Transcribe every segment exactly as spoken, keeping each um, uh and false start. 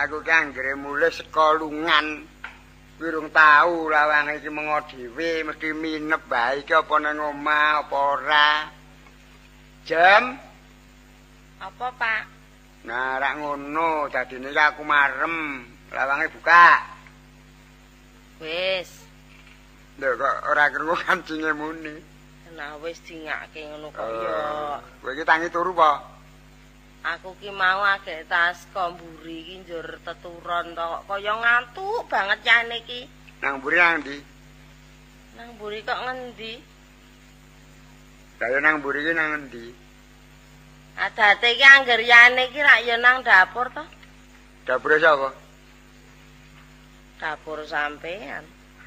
aku ki anggere mulih sekolungan. Wirung tau lawange iki mengo dhewe mesti minep bae iki apa nang omah apa ora. Jam apa, Pak? Nah, rak ngono, dadine iki aku marem, lawange buka. Wis. Lho kok ora krungu kancinge muni. Nah, wis dingake ngono kok Oh, ya. kowe iki tangi turu apa? Aku ki mau agek tas komburi iki njur teturon to kok kaya ngantuk banget jane iki. Nang mburi nang ndi? Nang mburi kok ngendi? Kaya nang mburi iki nang endi? Adate iki angger yane iki rak ya nang dapur to. Dapure sapa? Dapur sampean.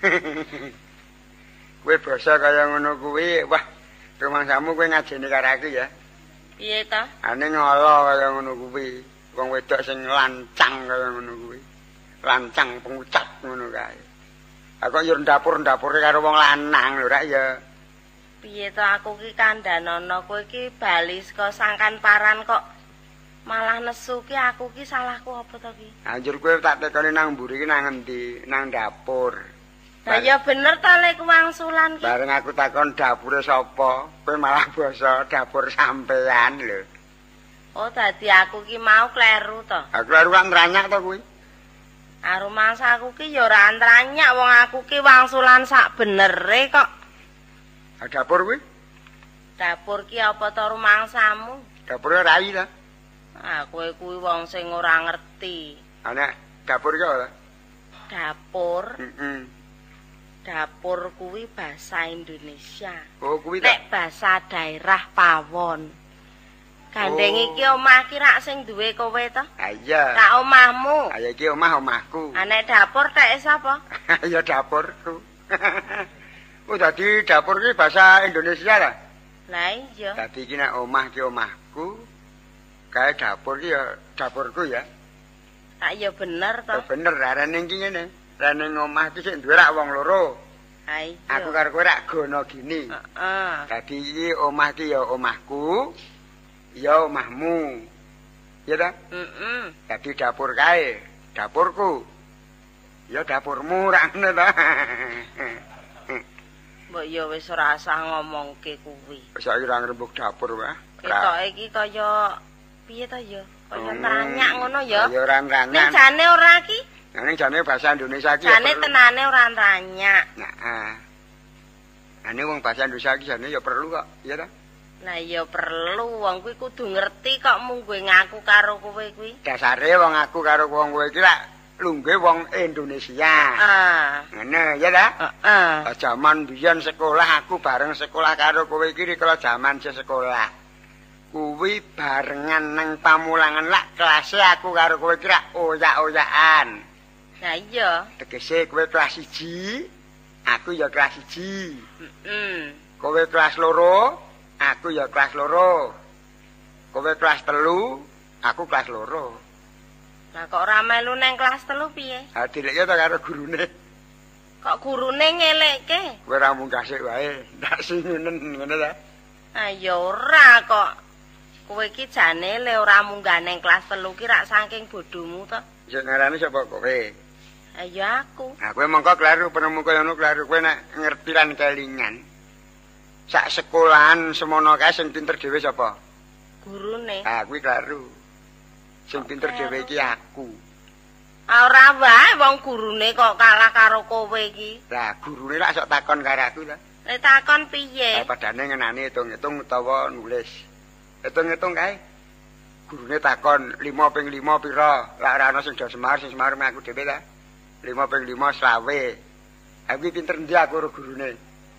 Kowe basa kaya ngono kuwi, wah, rumangsamu kowe ngajeni karo aku ya. Piye to? Ane ngolo kaya ngono kuwi. Wong wedok sing lancang kaya ngono kuwi. Lancang pengucat ngono kae. Aku yo ndapur-ndapure karo wong lanang lho rak ya. Piye to aku ki kandhanono kowe ki bali saka sangkan paran kok malah nesu ki aku ki salahku apa to ki? Anjur kowe tak tekoni nang mburi ki nang endi? Nang dapur. Lah ya bener to lek wangsulan ki. Bareng aku takon dapure sapa, kowe malah basa dapur sampean lho. Oh, dadi aku ki mau kleru to. Aku kleru kan nranyak to kuwi. Aru mangsa aku ki ya ora antranyak wong aku ki wangsulan sak benere kok. Ha dapur kuwi? Dapur ki apa to rumangsamu? Dapure rai ta? Ah, kowe kuwi wong sing ora ngerti. Ana dapur ki ora? Dapur, Heeh. dapur kuwi bahasa Indonesia. Oh, kuwi ta. Nek bahasa daerah Pawon. Gandeng Oh. iki omah ki rak sing duwe kowe to? Ha iya. Tak omahmu. Ha iki omah omahku. Ah nek dapur tek sapa? Ya dapurku. Oh, dadi dapur ki bahasa Indonesia ta? Lah iya. Dadi iki nek omah ki omahku, kae dapur ki ya dapurku ya. Tak ya bener to. Ya bener, arene iki ngene. Rene omah ki sing duwe rak wong loro. Ha iya. Aku karo kowe rak gono gini. Heeh. Dadi iki omah ki ya omahku, ya omahmu. Ya ta? Heeh. Dadi dapur kae, dapurku. Ya dapurmu rak ngono ta. Mbok ya wis ora usah ngomongke kuwi. Saiki ora ngrembug dapur wae. Ketoke iki kaya piye to ya? Kaya Hmm. tranyak ngono ya. Ya ora Ning nrangan. jane ora ki. Ning jane bahasa Indonesia ki ya Jane perlu. tenane ora tranyak. Nah, ah. Ane wong bahasa Indonesia ki jane ya perlu kok, iya ta? Lah ya perlu wong kuwi kudu ngerti kok mung kowe ngaku karo kowe kuwi. Dasare wong aku karo wong kowe iki lak lungguhe wong Indonesia. Ah, Ngene, ya ta? heeh. Jaman biyen sekolah aku bareng sekolah karo kowe iki rikala jaman se sekolah. Kuwi barengan nang pamulangan lak kelase aku karo kowe iki rak oyak-oyakan. Lah iya. Tegese kowe kelas siji, aku ya kelas siji. Heeh. Kowe kelas loro, aku ya kelas loro. Kowe kelas telu, aku kelas loro. Lah kok ora melu nang kelas telu piye? Ha dileknya ta karo gurune. Kok gurune ngelekke? Kowe ra munggah sik wae, ndak singenen ngono ta. Ah ya ora kok. Kowe iki jane le ora munggah nang kelas telu ki rak saking bodhomu to. Sing ngarani sapa kowe? Ah ya aku. Nah, kowe mongko kleru penemu kaya ngono kleru kowe nek ngerti lan kelingan. Sak sekolahan semono kae sing pinter dhewe sapa? Gurune. Ah, kuwi kleru. Sing pinter dhewe iki aku. Ah ora wae wong gurune kok kalah karo kowe iki. Lah, gurune lak sok takon karo aku ta. Nek takon piye? Eh, padane ngenani hitung-hitung utawa nulis. Hitung-hitung kae. Gurune takon lima ping lima pira? Lah ora ana sing do semar, sing semar mek aku dhewe ta. lima ping lima selawe. Aku iki pinter ndi aku karo gurune.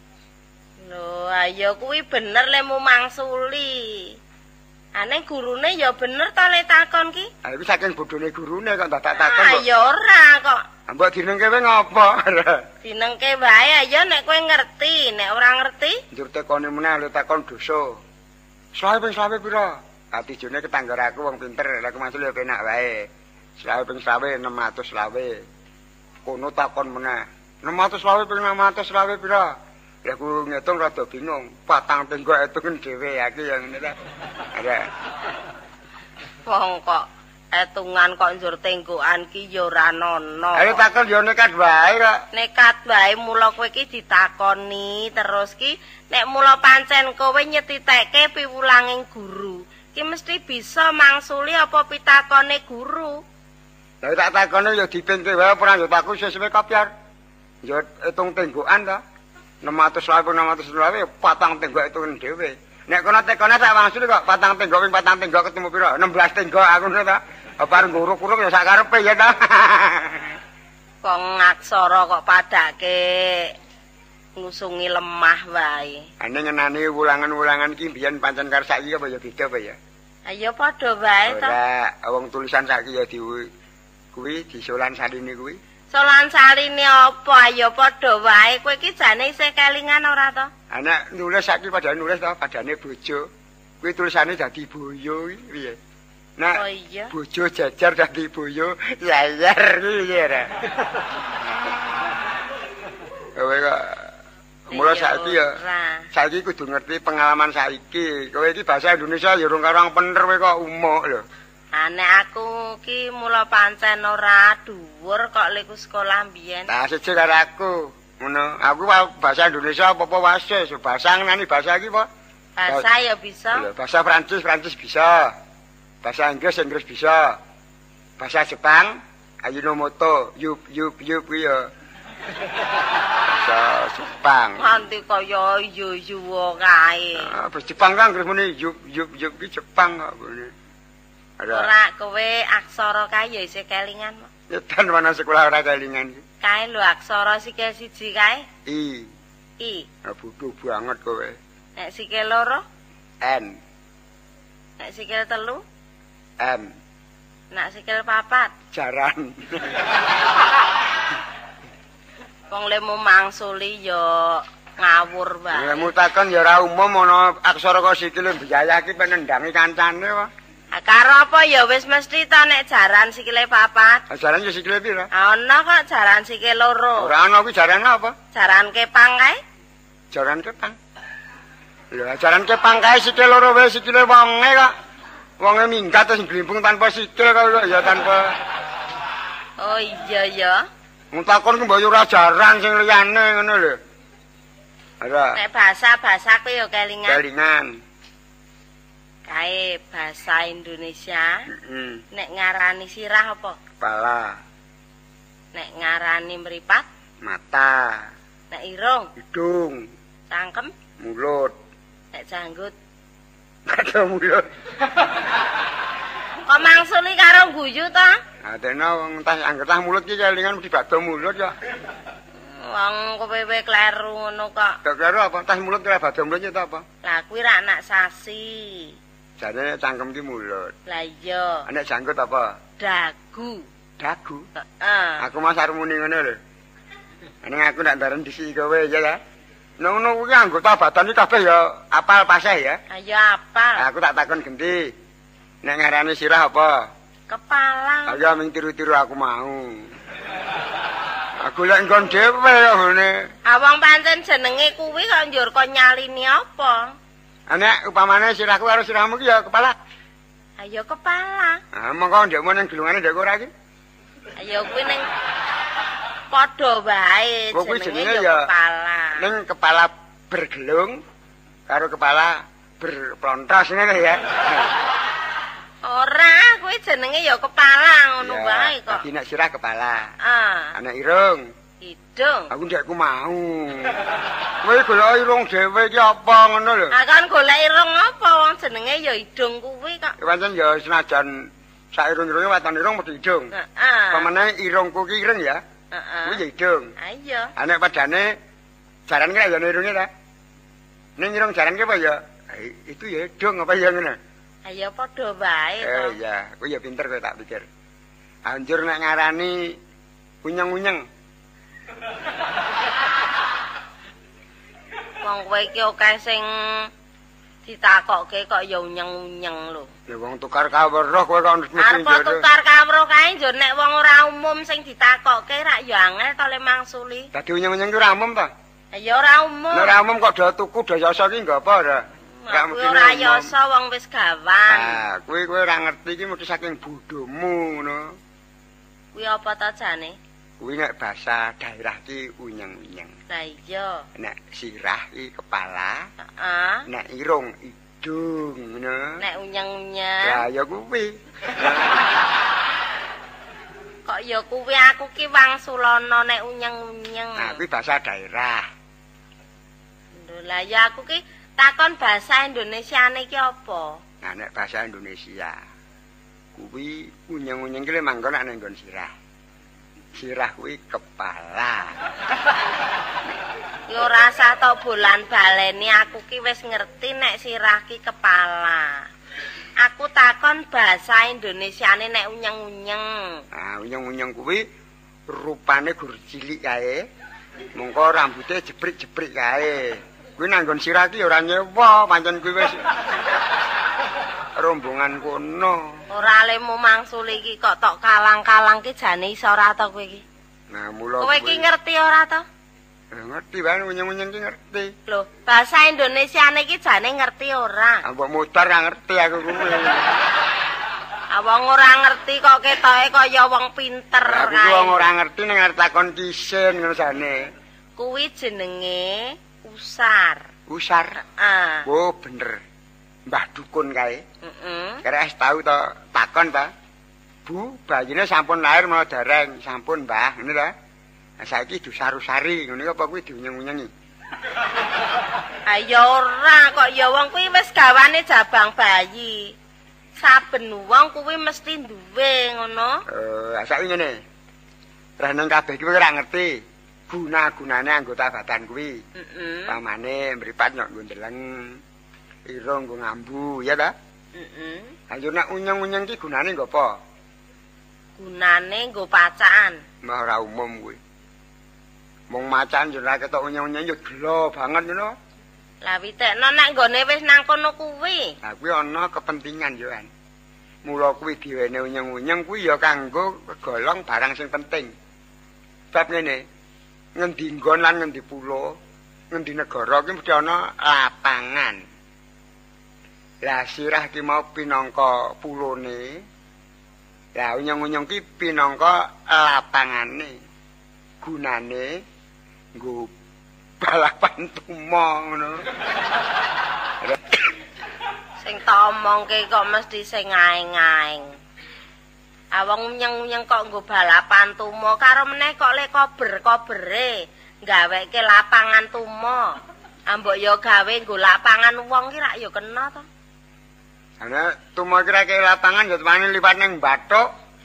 Lho, ayo kuwi bener le mu mangsuli. Ane gurune ya bener to le takon ki. Ah iki saking bodhone gurune kok tak takon Ah kok. ya ora kok. Mbok dinengke kowe ngopo? Dinengke wae ayo nek kowe ngerti, nek ora ngerti Njur tekone meneh lu takon dosa. Selawe ping selawe pira? Ati jone ketanggar aku wong pinter, lha aku maksud ya penak wae. Selawe ping selawe enam atus selawe. Kono takon meneh. enam atus selawe ping enam atus selawe pira? Lah aku ngitung rada bingung. Patang tenggok hitungen dhewe aku ya ngene ta. Ada. wong kok etungan kok njur tenggokan ki ya ora nono. Ayo takon yo nekat wae kok. Nekat wae mula kowe iki ditakoni terus ki nek mula pancen kowe nyetitekke piwulanging guru. Ki mesti bisa mangsuli apa pitakone guru. Lah tak takone yo dipengke wae ora yo takku sesuwe kopiar. Yo hitung tenggokan to. enam ratus lima puluh enam ratus lima puluh patang tenggok itu dhewe. Nek kono tekone sak mangsuli kok patang tenggok ping patang tenggok ketemu piro? enam belas tenggok aku ngono to. Bareng guru-guru ya sak karepe ya ta. Kok ngaksara kok padake ngusungi lemah wae. Ane ngenani wulangan-wulangan ki mbiyen pancen karo saiki apa ya beda apa ya? Ayo padha wae to. Ora, wong tulisan saiki ya di kuwi disolan sarine kuwi. Solan saline apa? Ayo padha wae. Kowe iki jane isih kelingan ora to? Anak nulis saiki padha nulis to, padane bojo. Kuwi tulisane dadi boyo iki piye? Nah, oh iya. Bojo jajar dadi boyo, yayar iki ya ora. Kowe kok mula saiki ya. Saiki kudu ngerti pengalaman saiki. Kowe iki bahasa Indonesia ya urung karo bener kowe kok umuk lho. Ane aku ki mula pancen ora dhuwur kok leku sekolah mbiyen. Nah, seje karo aku. Ngono. Aku bahasa Indonesia apa-apa wis, bahasa ngenani bahasa iki apa? Bahasa ya bisa. Lho, bahasa Prancis Prancis bisa. Bahasa Inggris Inggris bisa. Bahasa Jepang Ajinomoto, yup yup yup ya. Bahasa Jepang. Nganti kaya yu-yu kae. Ah, bahasa Jepang kan Inggris muni yup yup yup ki Jepang kok ngene. Ora kowe aksara kae ya isih kelingan. Nyetan mana sekolah ora kelingan iki. Kae lho aksara sikil siji kae. I. I. Ah bodoh banget kowe. Nek sikil loro? N. Nek sikil telu? M. Nek sikil papat? Jaran. Wong lemu mangsuli ya ngawur wae. Lemu takon ya ora umum ana aksara kok sikile mbiyaya ki penendangi kancane kok. Karo apa ya wis mesti to nek jaran sikile papat. Jaran ya sikile piro? Ana kok jaran sikil loro. Ora ana kuwi jaran apa? Jaran kepang kae? Jaran kepang. Lho, jaran kepang kae sikil loro wae sikile wonge kok. Wonge minggat terus glimpung tanpa sikil kok ya tanpa. Oh iya ya. Wong takon ku mbok ora jaran sing liyane ngono lho. Ora. Nek bahasa-bahasa ku ya kelingan. Kelingan. Kae bahasa Indonesia. Heeh. Nek ngarani sirah apa? Kepala. Nek ngarani mripat? Mata. Nek irung? Hidung. Cangkem? Mulut. Nek janggut? Ada mulut. Kok mangsuli karo guyu to? Adene wong tas anggere mulut ki kelingan mesti badhe mulut ya. Wong kowe wae kleru ngono kok. Kok karo apa? Tas mulut kira badhe mulut itu apa? Lah kuwi ra anak sasi. Jane cangkem ki mulut. Lah iya. Anak janggut apa? Dagu. Dagu. Heeh. Aku mas arep muni ngono lho. Ning aku ndak ndaren disi kowe ya ya. Ngono kuwi anggota badan iki kabeh ya apal paseh ya. Ayo apal. Aku tak takon genti. Nek ngarani sirah apa? Kepala. Ayo ming tiru-tiru aku mau. Aku lek nggon dhewe ya ngene. Awang pancen jenenge kuwi kok njur kok nyalini apa? Anek upamane sirahku karo sirahmu ki ya kepala. Ayo kepala. Ah mongko ndekmu ning gelungane ndek ora iki. Ayo kuwi ning padha wae jenenge ya kepala. Ning kepala bergelung karo kepala berplontos ngene ya. Ora, kuwi jenenge ya kepala ngono wae kok. Dadi nek sirah kepala. Ah. Anak irung. Hidung. Aku ndekku mau. Kowe golek irung dhewe iki apa ngono lho. Ah kan golek irung apa wong jenenge ya hidung kuwi kok. Pancen ya senajan sak irung-irunge watan irung mesti hidung. Heeh. Pamane irungku ki ireng ya. Heeh. Kuwi ya hidung. Ha iya. Anek padane jaran ki ya irunge ta. Ning irung jaran ki apa ya? Itu ya hidung apa ya ngono. Ayo padha wae to. Eh iya, kuwi ya pinter kowe tak pikir. Anjur nek ngarani unyeng-unyeng. Wong kowe iki akeh sing ditakokke kok ya unyeng-unyeng lho. Ya wong tukar kawruh kowe kok mesti Arep tukar kawruh kae njur nek wong ora umum sing ditakokke rak ya angel to le mangsuli. Dadi unyeng-unyeng ki ora umum ta? Ya ora umum. Nek ora umum kok do tuku do yoso ki nggo apa ora? Gak kuwi ora yasa wong wis gawan. Ah, kuwi kowe ora ngerti iki mesti saking bodhomu ngono. Kuwi apa ta jane? Kuwi nek basa daerah ki unyeng-unyeng. Lah iya. Nek sirah ki kepala, Heeh. nek irung idung ngono. Nek unyeng-unyeng. Lah ya kuwi. Kok ya kuwi aku ki wangsulana nek unyeng-unyeng. Nah, kuwi basa daerah. Lho lah ya aku ki takon bahasa Indonesiane ki apa? Nah, nek bahasa Indonesia kuwi unyeng-unyeng ki manggon nek nggon sirah. Sirah kuwi kepala. Yo ora usah tok bolan baleni aku ki wis ngerti nek sirah ki kepala. Aku takon bahasa Indonesiane nek unyeng-unyeng. Nah, unyeng-unyeng kuwi rupane gur cilik kae. Mengko rambute jebrik-jebrik kae. Kuwi nanggon sirah ki ora nyewa, pancen kuwi wis rombongan kono. Ora lemu mangsul iki kok tok kalang-kalang ki jane iso ora to kowe iki. Nah, mula Kowe ki ngerti ora to? Eh, ngerti wae unyeng-unyeng ki ngerti. Lho, bahasa Indonesiane ki jane ngerti ora? Ambok motor ra ngerti aku kuwi. Awang ora ngerti kok ketoke kaya wong pinter Aku kae. wong ora ngerti ning arep takon kisin ngono jane. Kuwi jenenge usar. Usar. Heeh. Oh, bener. Mbah dukun kae. Heeh. Kira es tau to takon ta. Bu, bayine sampun lahir mau dereng, sampun Mbah, ngene ta. Nah, saiki dusar-usari, ngene apa kuwi diunyeng-unyengi. Ayo ora kok ya wong kuwi wis gawane jabang bayi. Saben wong kuwi mesti duwe ngono. Eh, saiki ngene. Reneng kabeh kuwi ora ngerti guna-gunane anggota badan kuwi. Heeh. Pamane mripat nyok nggo ndeleng, irung nggo ngambu, ya ta? Heeh. Ayo nek unyeng-unyeng ki gunane nggo apa? Gunane nggo pacaan. Mah ora umum kuwi. Mung macan yo ora ketok unyeng-unyeng yo gelo banget ngono. Lah witekno nek nggone wis nang kono kuwi. Lah kuwi ana kepentingan yo kan. Mula kuwi diwene unyeng-unyeng kuwi ya kanggo golong barang sing penting. Bab ngene. Ngendi nggon lan ngendi pulo, ngendi negara ki mesti ana lapangan. Lah sirah ki mau pinangka pulone. Lah unyeng-unyeng ki pinangka lapangane. Gunane nggo balapan tumo ngono. Sing tak omongke kok mesti sing aeng-aeng. Awang unyeng-unyeng kok nggo balapan tumo karo meneh kok le kober-kobere gaweke lapangan tumo. Ambok ya gawe nggo lapangan wong ki rak ya kena to. Ana tumo kira ke lapangan ya temane liwat ning bathuk.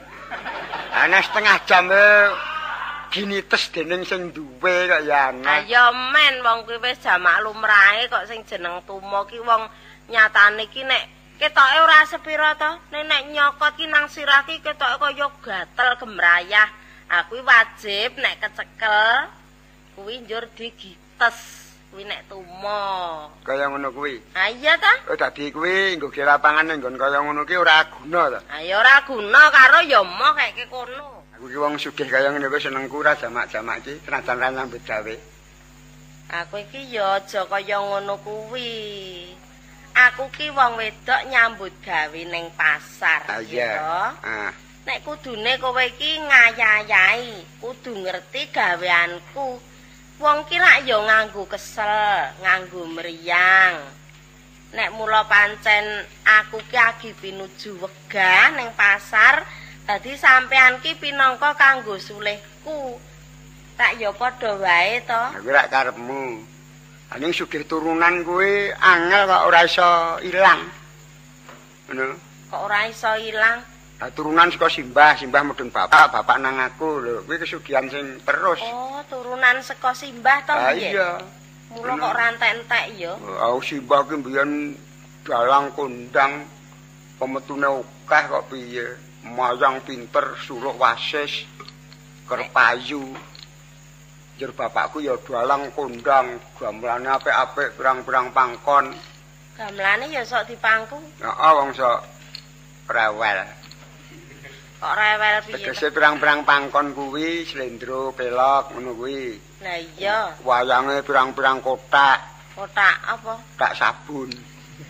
Ana setengah jam e ginites dening sing duwe kok ya ana. Ayo men wong kuwi wis jamak lumrahe kok sing jeneng tumo ki wong nyatane ki nek ketoke ora sepira to. Nek nek nyokot ki nang sirah ki ketoke kaya gatel gemrayah. Aku wajib nek kecekel kuwi njur digites. Kuwi nek tumo. Kaya ngono kuwi. Ha iya ta? Oh dadi kuwi nggo ge lapangan ning nggon kaya ngono ki ora guna to. Ha ya ora guna karo ya moh kayake kono. Aku ki wong sugih kaya ngene wis senengku ora jamak-jamak ki senajan ra nyambut gawe. Aku iki ya aja kaya ngono kuwi. Aku ki wong wedok nyambut gawe ning pasar. Ah iya. Ah. Nek kudune kowe iki ngayayahi, kudu ngerti gaweanku. Wong ki rak ya nganggo kesel, nganggo mriyang. Nek mula pancen aku ki agi pinuju wegah ning pasar, dadi sampean ki pinangka kanggo sulihku. Tak ya padha wae to. Aku rak karepmu. Aning sugih turunan kuwi angel kok ora iso ilang. Ngono. Kok ora iso ilang? Lah turunan saka simbah, simbah mudhun bapak, bapak nang aku lho. Kuwi kesugihan sing terus. Oh, turunan saka simbah to Ah piye? iya. Mula kok rantek-entek ya. Oh, simbah ki mbiyen dalang kondang pemetune akeh kok piye. Mayang pinter, suluk wasis, kerpayu. Jer bapakku ya dalang kondang, gamelane apik-apik, pirang-pirang pangkon. Gamelane ya sok dipangku. Heeh, wong sok rewel. Kok rewel piye? Tegese pirang-pirang pangkon kuwi slendro, pelok ngono kuwi. Lah iya, Wayange pirang-pirang kotak, kotak apa? kotak sabun.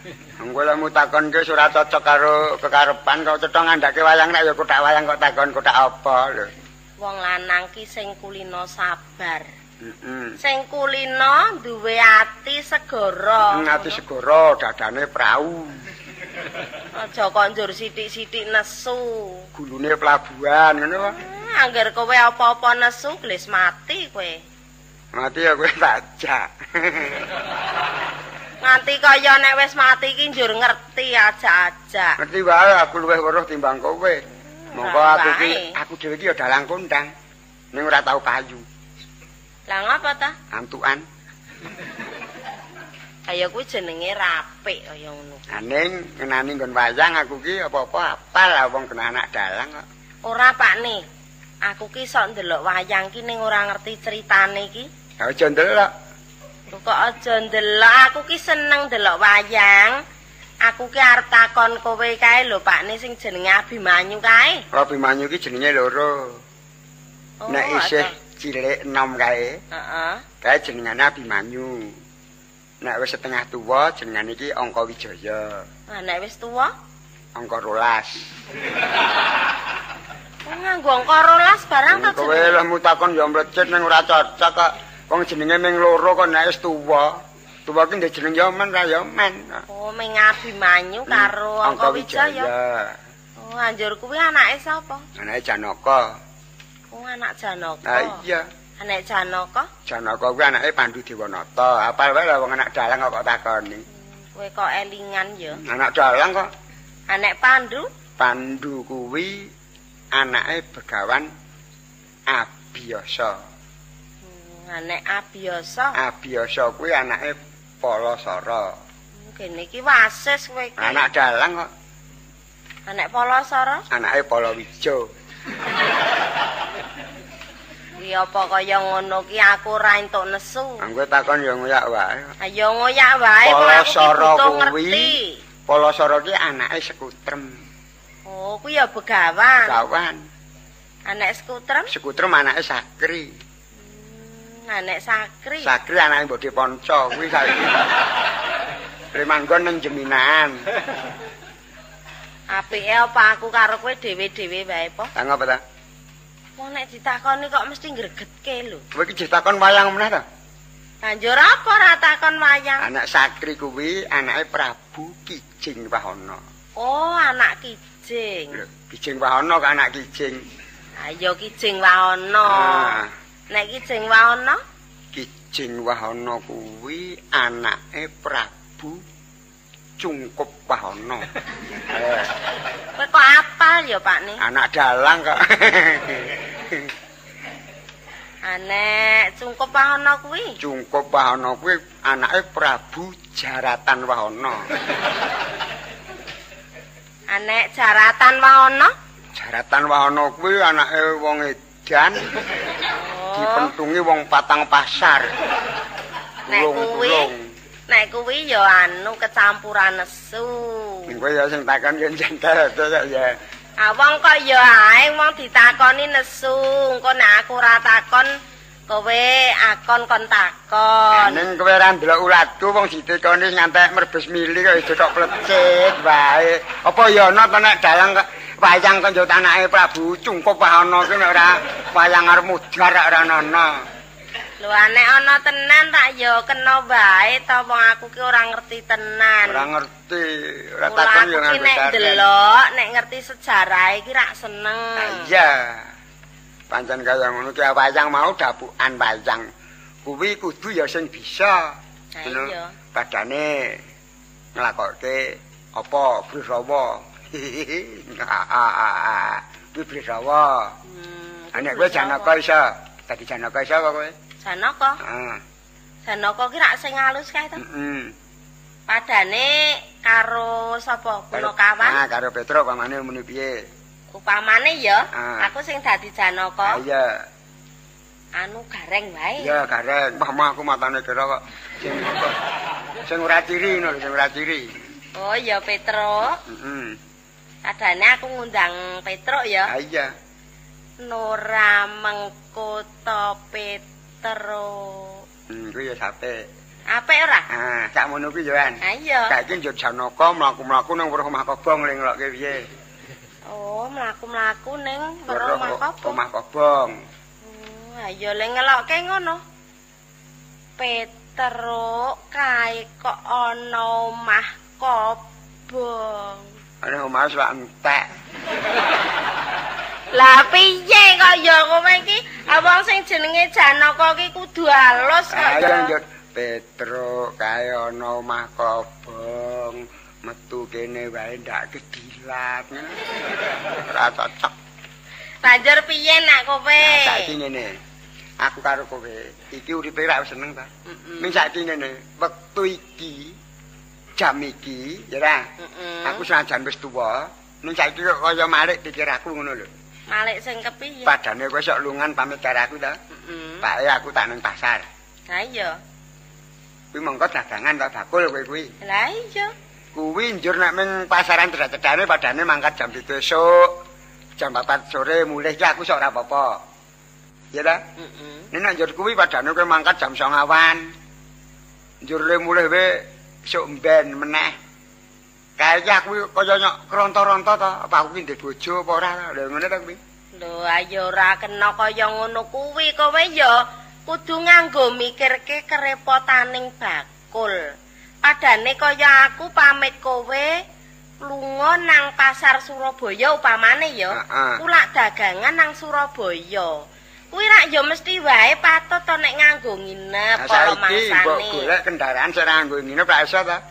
Engko lek mutakonke ora cocok karo kekarepan kok cetha ngandhake wayang nek ya kotak wayang kok takon kotak apa lho. Wong lanang ki sing kulino sabar. Heeh. Sing kulino duwe ati segara. Mm, ati segara, dadane prau. Aja kok njur sithik-sithik nesu. Gulune pelabuhan ngono kok. Angger kowe apa-apa nesu glis mati kowe. Mati ya kowe tak jak. Nganti kaya nek wis mati ki njur ngerti aja-aja. Ngerti wae aku luwih weruh timbang kowe. Monggo aku ki aku dhewe ki ya dalang kondang. Ning ora tau payu. Lah ngapa ta? Antukan. Kaya kuwi jenenge rapik kaya ngono. Aning ngenani nggon wayang aku ki apa-apa apal lah wong kena anak dalang kok. Ora Pakne. Aku ki sok ndelok wayang ki ning ora ngerti ceritane ki. Ya aja ndelok. Kok aja ndelok, aku ki seneng ndelok wayang. Aku ki arep takon kowe kae lho Pakne sing jenenge Abimanyu kae. Abimanyu ki jenenge loro. Oh, Nek isih cilik enom kae. Heeh. Kae jenengane Abimanyu. Nek wis setengah tuwa jenengane iki Angka Wijaya. Lah nek wis tuwa? Angka rolas. Oh, nganggo angka rolas barang ta Kowe leh mutakon ya mlecet ning ora cocok kok. Wong jenenge ming loro kok nek wis tuwa. Tuwa ki ndek jeneng ya men ra ya men. Oh, ming Abimanyu karo hmm, Angka Wijaya. Oh, anjur kuwi anake sapa? Anake Janaka. Oh, anak Janaka. Ah iya. Anak Janaka? Janaka kuwi anake Pandhu Dewanata. Apal wae lah wong anak dalang kok takoni. Kowe kok elingan ya. Anak dalang kok. Anak Pandhu? Pandhu kuwi anake Begawan Abiyasa. Hmm, anak Abiyasa. Abiyasa kuwi anake Palasara. Kene iki wasis kowe iki. Anak dalang kok. Anak Palasara? Anake Palawija. Kuwi apa kaya ngono ki aku ora entuk nesu. Anggo takon ya ngoyak wae. Ayo ngoyak wae kok Palasara aku kuwi. ngerti. Palasara ki anake Sekutrem. Oh, kuwi ya Begawan. Begawan. Anak Sekutrem? Sekutrem anake Sakri. Hmm, anak Sakri. Sakri anake Mbok Depanca kuwi saiki. Lemanggon ning Jeminaan. Apike apa aku karo kowe dhewe-dhewe wae po? Lah ngapa ta? Wong nek ditakoni kok mesti gregetke lho. Kowe iki ditakon wayang meneh ta? Banjur apa ora takon wayang? Anak Sakri kuwi anake Prabu Kijing Wahana. Oh, anak Kijing. Lho, Kijing Wahana kok anak Kijing. Ayo Kijing Wahana. Ah, Nek Kijing Wahana? Kijing Wahana kuwi anake Prabu Cungkup Wahana. Eh, Kowe kok apal ya, Pakne? anak dalang kok. Anek Cungkup Wahana kuwi. Cungkup Wahana kuwi anake Prabu Jaratan Wahana. Anek Jaratan Wahana? Jaratan Wahana kuwi anake wong edan. Oh. Dipentungi wong Patang Pasar. Nek kuwi Nek kuwi ya anu kecampuran nesu. Kowe ya sing takon yen jengkel kok ya. Ah wong kok ya ae wong ditakoni nesu, engko nek aku ora takon kowe akon kon takon. Ning kowe ora ndelok ulatku wong ditekoni ngantek merbes mili kok iso tok plecet wae. Apa ya ana to nek dalang wayang kok njot anake Prabu Cungkup Wahana ki nek ora wayang arep mudhar ora ana. Lho nek ana tenan tak ya kena wae to wong aku ki ora ngerti tenan. Ora ngerti, ora takon yo nganggo nek delok, nek ngerti sejarah iki rak seneng. Iya. Pancen kaya ngono ki wayang mau dapukan wayang. Kuwi kudu ya sing bisa. Ha iya. Badane nglakokke apa Brirawa. Kuwi Brirawa. Hmm. Nek kowe Janaka iso, dadi Janaka iso kok kowe. Janaka? Heeh. Janaka ki rak sing halus kae to? Heeh. Padane karo sapa? Punakawan? Ah, karo Petro pamane muni piye? Upamane ya, ah. aku sing dadi Janaka. Ah, iya. Anu gareng wae. Iya, gareng. Mbah mah aku matane kira kok sing sing ora ciri ngono, sing ora ciri. Oh, ya Petro. Heeh. Padane aku ngundang Petro ya. Ah, iya. Nora Mengkota Petro. Hmm, kuwi ya sape. Apik ora? Ah, sak mono kuwi yo an. Ha iya. Saiki njur Janaka mlaku-mlaku nang weruh omah kobong ning ngelokke piye. Oh, mlaku-mlaku ning weruh omah kobong. Omah kobong. Oh, ha iya le ngelokke ngono. Petruk kae kok ana omah kobong. Ana omah wis entek. Lah piye kok ya kowe iki wong sing jenenge Janaka ki kudu halus kok Ayo ya. njur Petruk kae ana omah kobong, metu kene wae ndak kedilat. Ora cocok. Banjur piye nak kowe? Saiki ngene. Aku karo kowe iki uripe ra seneng ta. Ning saiki ngene, wektu iki jam iki, ya ra. Aku senajan wis tuwa, ning saiki kok kaya malik pikir aku ngono lho. Malik sing kepiye? Padane kowe sok lungan pamit karo aku ta. Heeh. Pake aku tak nang pasar. Ha iya. Kuwi mongko dagangan ta bakul kowe kuwi. Lah iya. Kuwi njur nek ming pasaran cedhak-cedhane padane mangkat jam pitu esuk. Jam empat sore mulih ki aku sok ora apa-apa. Ya ta? Heeh. Nek njur kuwi padane kowe mangkat jam songo awan. Njur le mulih we esuk mben meneh. Kae iki aku kaya nyok kronto-ronto to, apa aku ki ndek bojo apa ora? Lha ngene ta kuwi. Lho ayo ora kena kaya ngono kuwi kowe ya kudu nganggo mikirke kerepotaning bakul. Padane kaya aku pamit kowe lunga nang pasar Surabaya upamane ya. Kulak dagangan nang Surabaya. Kuwi rak ya mesti wae patut to nek nganggo nginep kala mangsane. Saiki golek kendaraan sing nganggo nginep ra iso ta?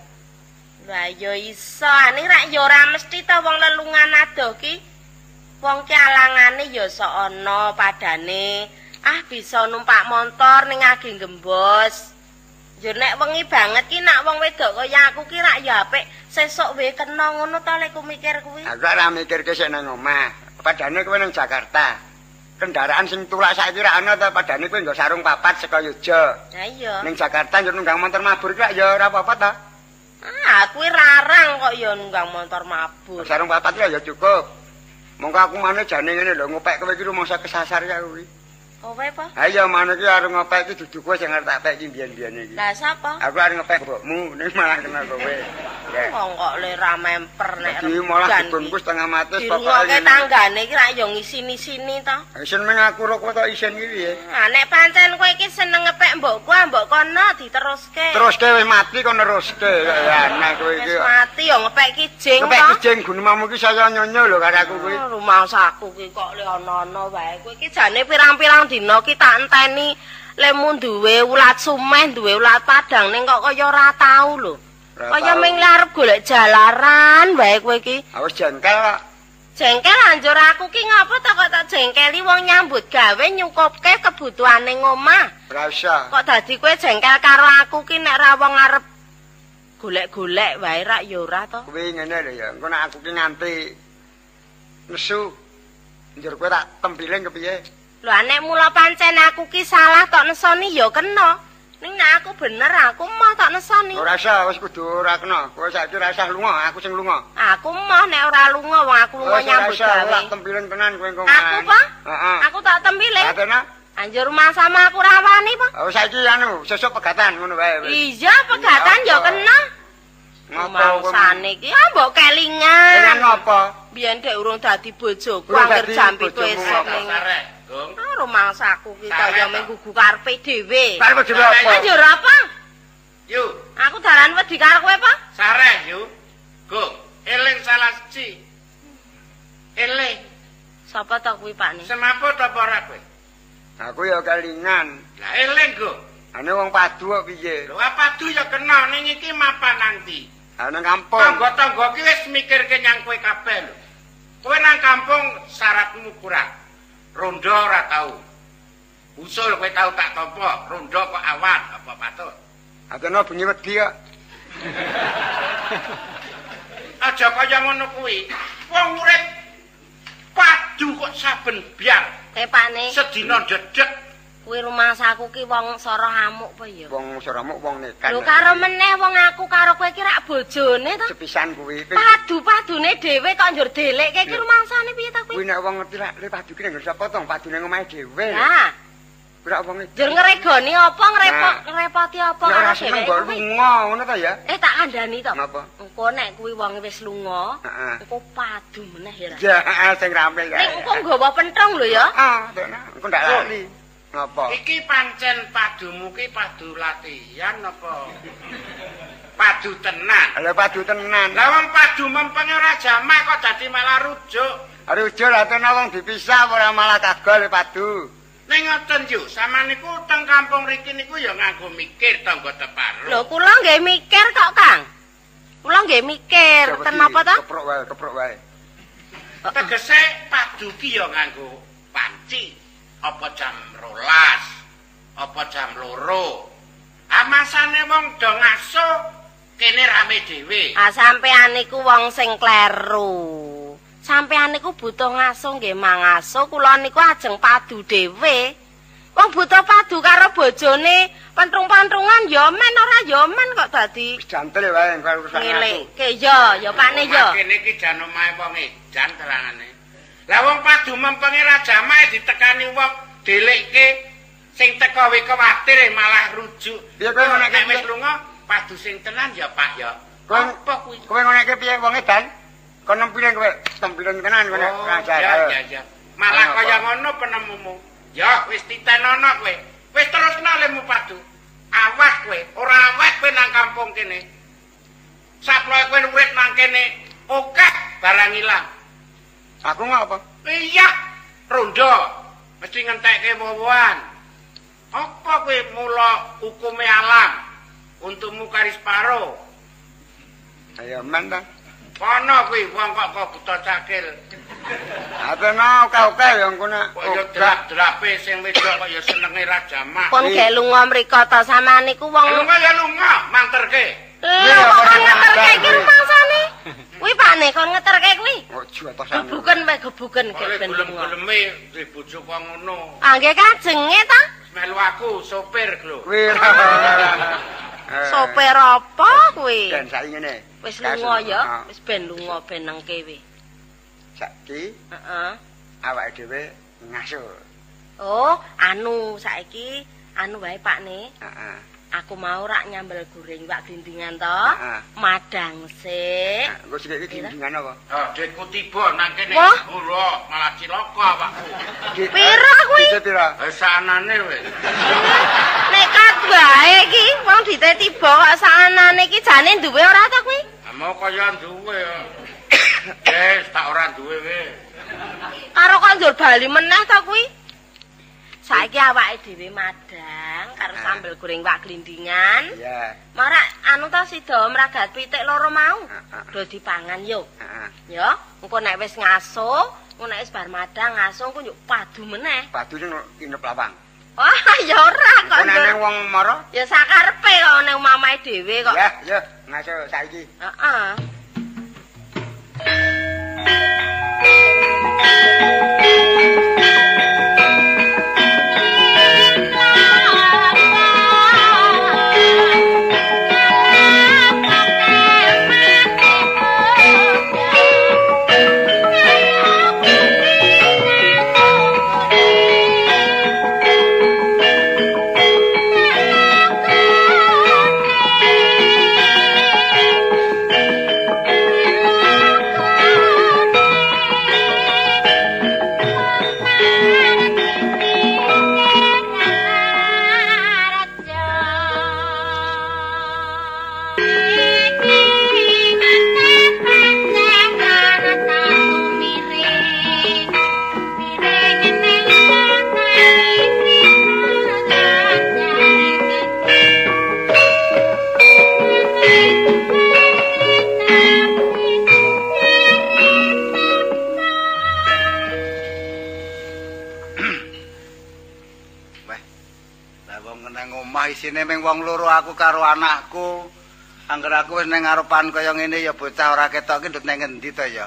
Lah ya iso, ane rak ya ora mesti to wong lelungan adoh ki. Wong ki alangane ya sok ana padane. Ah bisa numpak motor ning Agi Gembos. Yo nek wengi banget ki nak wong wedok kaya aku ki rak ya apik sesuk wae kena ngono to lek ku mikir kuwi. Aku ora mikirke sik nang omah. Padane kowe nang Jakarta. Kendaraan sing tulak saiki ra ana to padane kowe nggo sarung papat saka Yogya. Ha iya. Ning Jakarta yo nunggang motor mabur ki ya ora apa-apa to. Ah, kuwi larang kok ya nunggang motor mabur. Sarung papat ya cukup. Monggo aku maneh jane ngene lho ngopek kowe iki rumangsa kesasar ya kuwi. Kowe apa? Ha iya maneh ki arep ngopek iki dudu kowe sing arep tak pek iki biyen-biyen iki. Lah sapa? Aku arep ngopek mbokmu ning malah kenal kowe. Ya. Wong kok le ra memper nek Iki malah dibungkus setengah mati pokoke ngene. Tanggane iki rak yo ngisini-sini to. Isin meng aku ro kowe tok isin iki piye? Ah nek pancen kowe iki seneng ngepek mbokku, mbok kono diteruske. Teruske wis mati kok neruske. Ya aneh kowe iki. Wis mati yo ngepek kijing to. Ngepek kijing gunemamu iki saya nyonyo lho karo aku kuwi. Rumangsaku ki kok le ana-ana wae. Kowe iki jane pirang-pirang dina ki tak enteni lemu duwe ulat sumeh, duwe ulat padang ning kok kaya ora tau lho. Kaya ming arep golek jalaran wae kowe iki. Wis jengkel kok. Jengkel anjur aku ki ngapa to kok tak jengkeli wong nyambut gawe nyukupke kebutuhane ngomah. Ora usah. Kok dadi kowe jengkel karo aku ki nek ra wong arep golek-golek wae rak ya ora to. Kuwi ngene lho ya, engko nek aku ki nganti nesu njur kowe tak tempiling kepiye? Lho nek mula pancen aku ki salah tok nesoni ya kena. Ning nek aku bener aku mau tak nesoni. Ora usah, wis kudu ora kena. Kowe saiki ora usah lunga, aku sing lunga. Aku mau nek ora lunga wong aku lunga nyambut gawe. Tak tempiling tenan kowe engko. Aku apa? Heeh. Aku tak tempiling. Tak tenan. Anjur rumah sama aku rawani apa? Oh saiki anu, sesuk pegatan ngono wae. Iya, pegatan ya kena. Ngopo mangsane iki ah mbok kelingan. Kelingan ngopo? Biyen dek urung dadi bojoku angger jam pitu esuk ning. Ah rumangsaku ki kaya menggugu karepe dhewe. Karepe dhewe apa? Anjur apa? Yu, aku daran wedi karo kowe apa? Sareh yu. Go, eling salah siji. Eling. Sapa to kuwi Pak nih? Semaput apa ora kowe? Aku ya kelingan. Lah eling go. Ane wong padu kok piye? Lho padu ya kena ning iki mapan nanti. Ha nang kampung. Tangga-tangga ki wis mikirke nyang kowe kabeh lho. Kowe nang kampung syaratmu kurang. Rondo ora tau. Usul kowe tau tak tampa, rondo kok awan apa patut. Atene bengi wedi kok. Aja kaya ngono kuwi. Wong urip padu kok saben biar. Eh Pakne. Sedina dedek. Kuwi rumangsaku ki wong sora hamuk apa ya? Wong soramuk wong nekat. Lho karo meneh wong aku karo kowe ki rak bojone to. Sepisan kuwi. Padu-padune dhewe kok njur delekke ki rumangsane piye ta kuwi? Kuwi nek wong ngerti lak le padu ki nang sapa to? Padune omahe dhewe. Lah. Pira wonge. Njur ngregoni apa ngrepot ngrepoti apa Ya karo ora seneng kok lunga ngono ta ya. Eh tak kandhani to. Napa? Engko nek kuwi wong wis lunga, Heeh. engko padu meneh ya. Ya sing rame kae. Ning engko nggawa penthong lho ya. Ah, Dona, engko ndak lali. Napa? Iki pancen padumu ki padu latihan apa? Padu tenan. Lha padu tenan. Lah wong padu mempeng ora jamak kok dadi malah rujuk. Rujuk lah tenan wong dipisah ora malah kagol padu. Ning ngoten yo, sampean niku teng kampung mriki niku ya nganggo mikir tangga teparo. Lho kula nggih mikir kok, Kang. Kula nggih mikir, ten apa to? Keprok wae, keprok wae. Tegese padu ki ya nganggo panci. Apa jam rolas, apa jam loro. Amasane wong do ngaso kene rame dhewe. Ah sampean niku wong sing kleru. Sampean niku butuh ngaso nggih mangaso, kula niku ajeng padu dhewe. Wong butuh padu karo bojone, pentrung-pentrungan ya men ora ya men kok dadi Jantel wae karo urusan aku. ngilike ya, ya pakne ya. Kene iki jan omahe wong edan terangane. Lah wong padu mempenge ra jamae ditekani wong delekke sing teko we kuwatir malah rujuk. Piye kowe ngonekke wis lunga padu sing tenan ya Pak ya. Kowe apa kuwi? Kowe ngonekke piye wong edan? Kon nempilen kowe, tempilen tenan kowe Oh, ngajar. ya ya ya. Malah Apa? kaya ngono penemumu. Ya wis titenono kowe. Wis terusno lemu padu. Awas kowe, ora awet kowe nang kampung kene. Saploe kowe urip nang kene, akeh barang ilang. Aku ngapa? Iya, rondo. Mesti ngentekke wowoan. Apa kowe mula hukume alam untukmu karis paro? Ayo men ta. Kono kuwi wong kok kok buta cakil. Atena oke-oke ya ngono. Kok ya drap-drape sing wedok kok ya senenge ra jamak. Pun gek lunga mriko to sampean niku wong Lunga ya lunga, manterke. Lha kok kon ngeterke iki rumangsane? Kuwi pakne kon ngeterke kuwi. Ojo atosan. Gebuken wae gebuken gek Oleh ben lunga. gelem-geleme di bojo kok ngono. Ah nggih kajenge ta? Melu aku sopir lho. Kuwi. Sopir apa kuwi? Dan saiki ngene. Wis lunga ya, wis ben lunga ben nang kewe. Saiki Heeh. awake dhewe ngaso. Oh, anu saiki anu wae Pakne. Heeh. Aku mau rak nyambel goreng wak dindingan to. Heeh. Madang sik. Engko sik iki dindingan apa? Oh, dekku tiba nang kene. Wah. Ora, malah cilaka awakku. Pira kuwi? Bisa pira? Eh sanane wis. Nekat wae iki, wong dite tiba kok saanane iki jane duwe ora ta kuwi? Mau kaya duwe. Wis tak ora duwe wis. Karo kok njur bali meneh ta kuwi? Saiki awake dhewe madang karo sambel goreng wak glindingan. Iya. Mara anu ta sida mragat pitik loro mau. Heeh. Do dipangan yo. Heeh. Ya, engko nek wis ngaso, engko nek wis bar madang ngaso engko yo padu meneh. Batu sing nginep lawang. Wah, ya ora kok. Kok nang wong mara? Ya sakarepe kok nang mamae dhewe kok. Ya, ya, ngaso saiki. Heeh. Isine ming wong loro aku karo anakku. Angger aku wis ning ngarepan kaya ngene ya bocah ora ketok ki ndut ning endi to ya.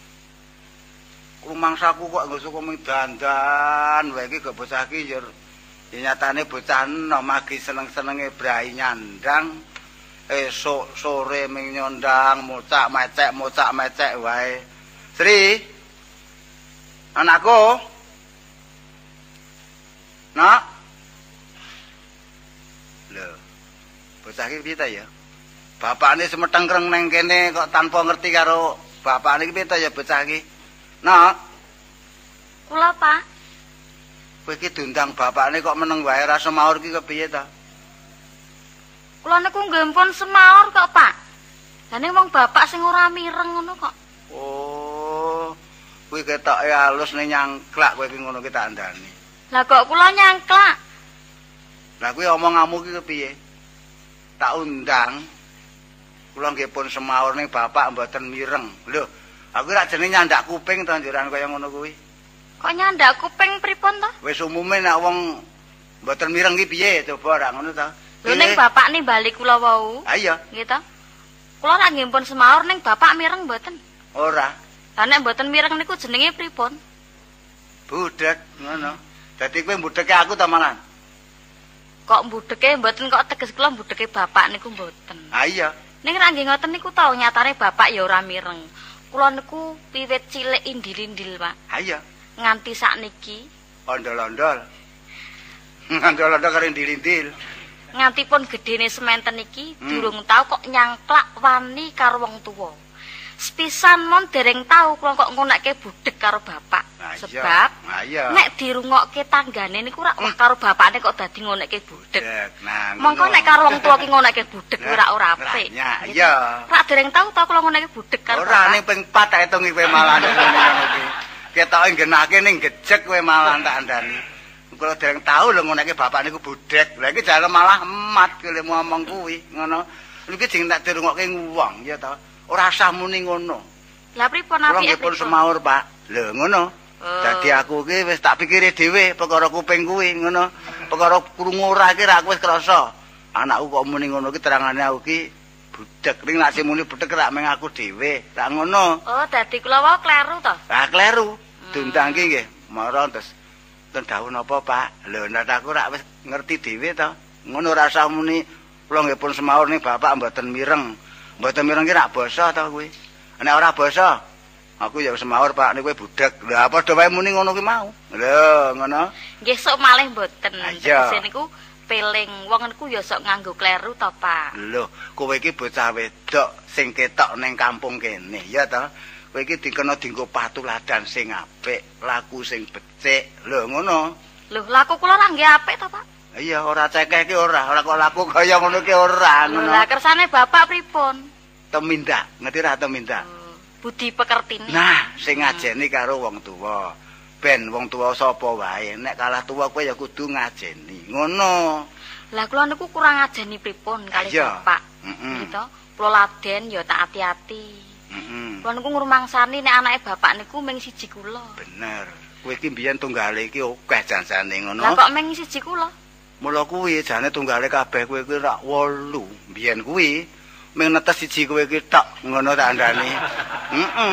Rumangsaku kok nggo suku ming dandan wae iki kok bocah ki ya nyatane bocah enom magi seneng-senenge brai nyandang. Esuk sore ming nyondang mocak mecek mocak mecek wae. Sri. Anakku. Nak iki piye ta ya? Bapakne semetengkreng neng kene kok tanpa ngerti karo bapakne iki piye ta ya bocah iki? Nak. Kula, Pak. Kowe iki diundang bapakne kok meneng wae ra semaur iki kepiye ta? Kula niku nggih pun semaur kok, Pak. Lah ning wong bapak sing ora mireng ngono kok. Oh. Kuwi ketoke alus ning nyangklak kowe iki ngono ki tak andani. Lah kok kula nyangklak? Lah kuwi omonganmu ki kepiye? Tak undang. Kula nggih pun semaur ning bapak mboten mireng. Lho, aku ra jenenge nyandak kuping to njuran kaya ngono kuwi. Kok nyandak kuping pripun to? Wis umume nek wong mboten mireng ki piye coba ra ngono ta. Lho ning bapak nih bali kula wau. Ha iya. Nggih to. Kula ra nggih pun semaur ning bapak mireng mboten. Ora. Lah nek mboten mireng niku jenenge pripun? Budhek ngono. Dadi kowe mbudheke aku ta malan. Kok mbudheke mboten kok teges kula mbudheke bapak niku mboten. Ha iya. Ning ra nggih ngoten niku tau nyatane bapak ya ora mireng. Kula niku wiwit cilik indil-indil, Pak. Ha iya. Nganti sakniki ondol-ondol. Ondol-ondol karo indil-indil. Nganti pun gedene sementen iki Hmm. durung tau kok nyangklak wani karo wong tuwa. Sepisan mon dereng tau kula kok ngonekke budhek karo bapak. Nah, iya. Sebab Nah, iya. nek dirungokke tanggane niku ora wah karo bapakne kok dadi ngonekke budhek. Budhek. Nah, Mongko ngono. nek karo wong tuwa ki ngonekke budhek Nah, ora ora apik. nah, Gitu. iya. Ora dereng tau ta kula ngonekke budhek karo Ora bapak. ning ping empat tak etungi kowe malah ngono iki. Ketoke genake ning gejek kowe malah tak andani. Kula dereng tau lho ngoneke bapak niku budhek. Lah iki jare malah emat kile ngomong kuwi ngono. Iki sing tak dirungokke wong ya ta. Ora usah muni ngono. Lah pripun Kula apike nggih pun pripun? semaur, Pak. Lho ngono. Oh. Dadi aku ki wis tak pikire dhewe perkara kuping kuwi ngono. Perkara krungu ora ki ra aku wis krasa. Anakku kok muni ngono ki terangane aku ki budhek. Ning nek sing muni budhek rak meng aku dhewe. Ra ngono. Oh, dadi kula wau kleru to. Lah kleru. Diundang ki nggih. Mara terus ten dawuh napa, Pak? Lho nek aku rak wis ngerti dhewe to. Ngono ora usah muni kula nggih pun semaur ning bapak mboten mireng. Mboten mireng ki rak basa to kuwi. Nek ora basa aku ya semaur Pak niku budhek. Lah padha wae muni ngono ki mau. Lho, ngono. Nggih sok malih mboten. Ah, iya. Tegese niku peling wong niku ya sok nganggo kleru to, Pak. Lho, kowe iki bocah wedok sing ketok ning kampung kene, ya ta? Kowe iki dikena dienggo patuladan sing apik, laku sing becik. Lho, ngono. Lho, laku kula ora nggih apik to, Pak? Iya, ora cekeh ki ora, ora kok laku kaya ngono ki ora, Lho, ngono. lah kersane bapak pripun? Temindak, ngerti ra temindak? Budi pekertine. Nah, sing ngajeni karo wong tuwa. Ben wong tuwa sapa wae, nek kalah tuwa kowe ya kudu ngajeni. Ngono. Lah kula niku kurang ngajeni pripun kali Iya. bapak. Heeh. Gitu. Kula laden ya tak ati-ati. Heeh. Kula niku ngrumangsani nek anake bapak niku mung siji kula. Bener. Kowe iki mbiyen tunggale iki akeh jansane ngono. Lah kok mung siji kula? Mula kuwi jane tunggale kabeh kowe kuwi rak wolu. Mbiyen kuwi mung netes siji kowe iki tok ngono tak andani. Heeh.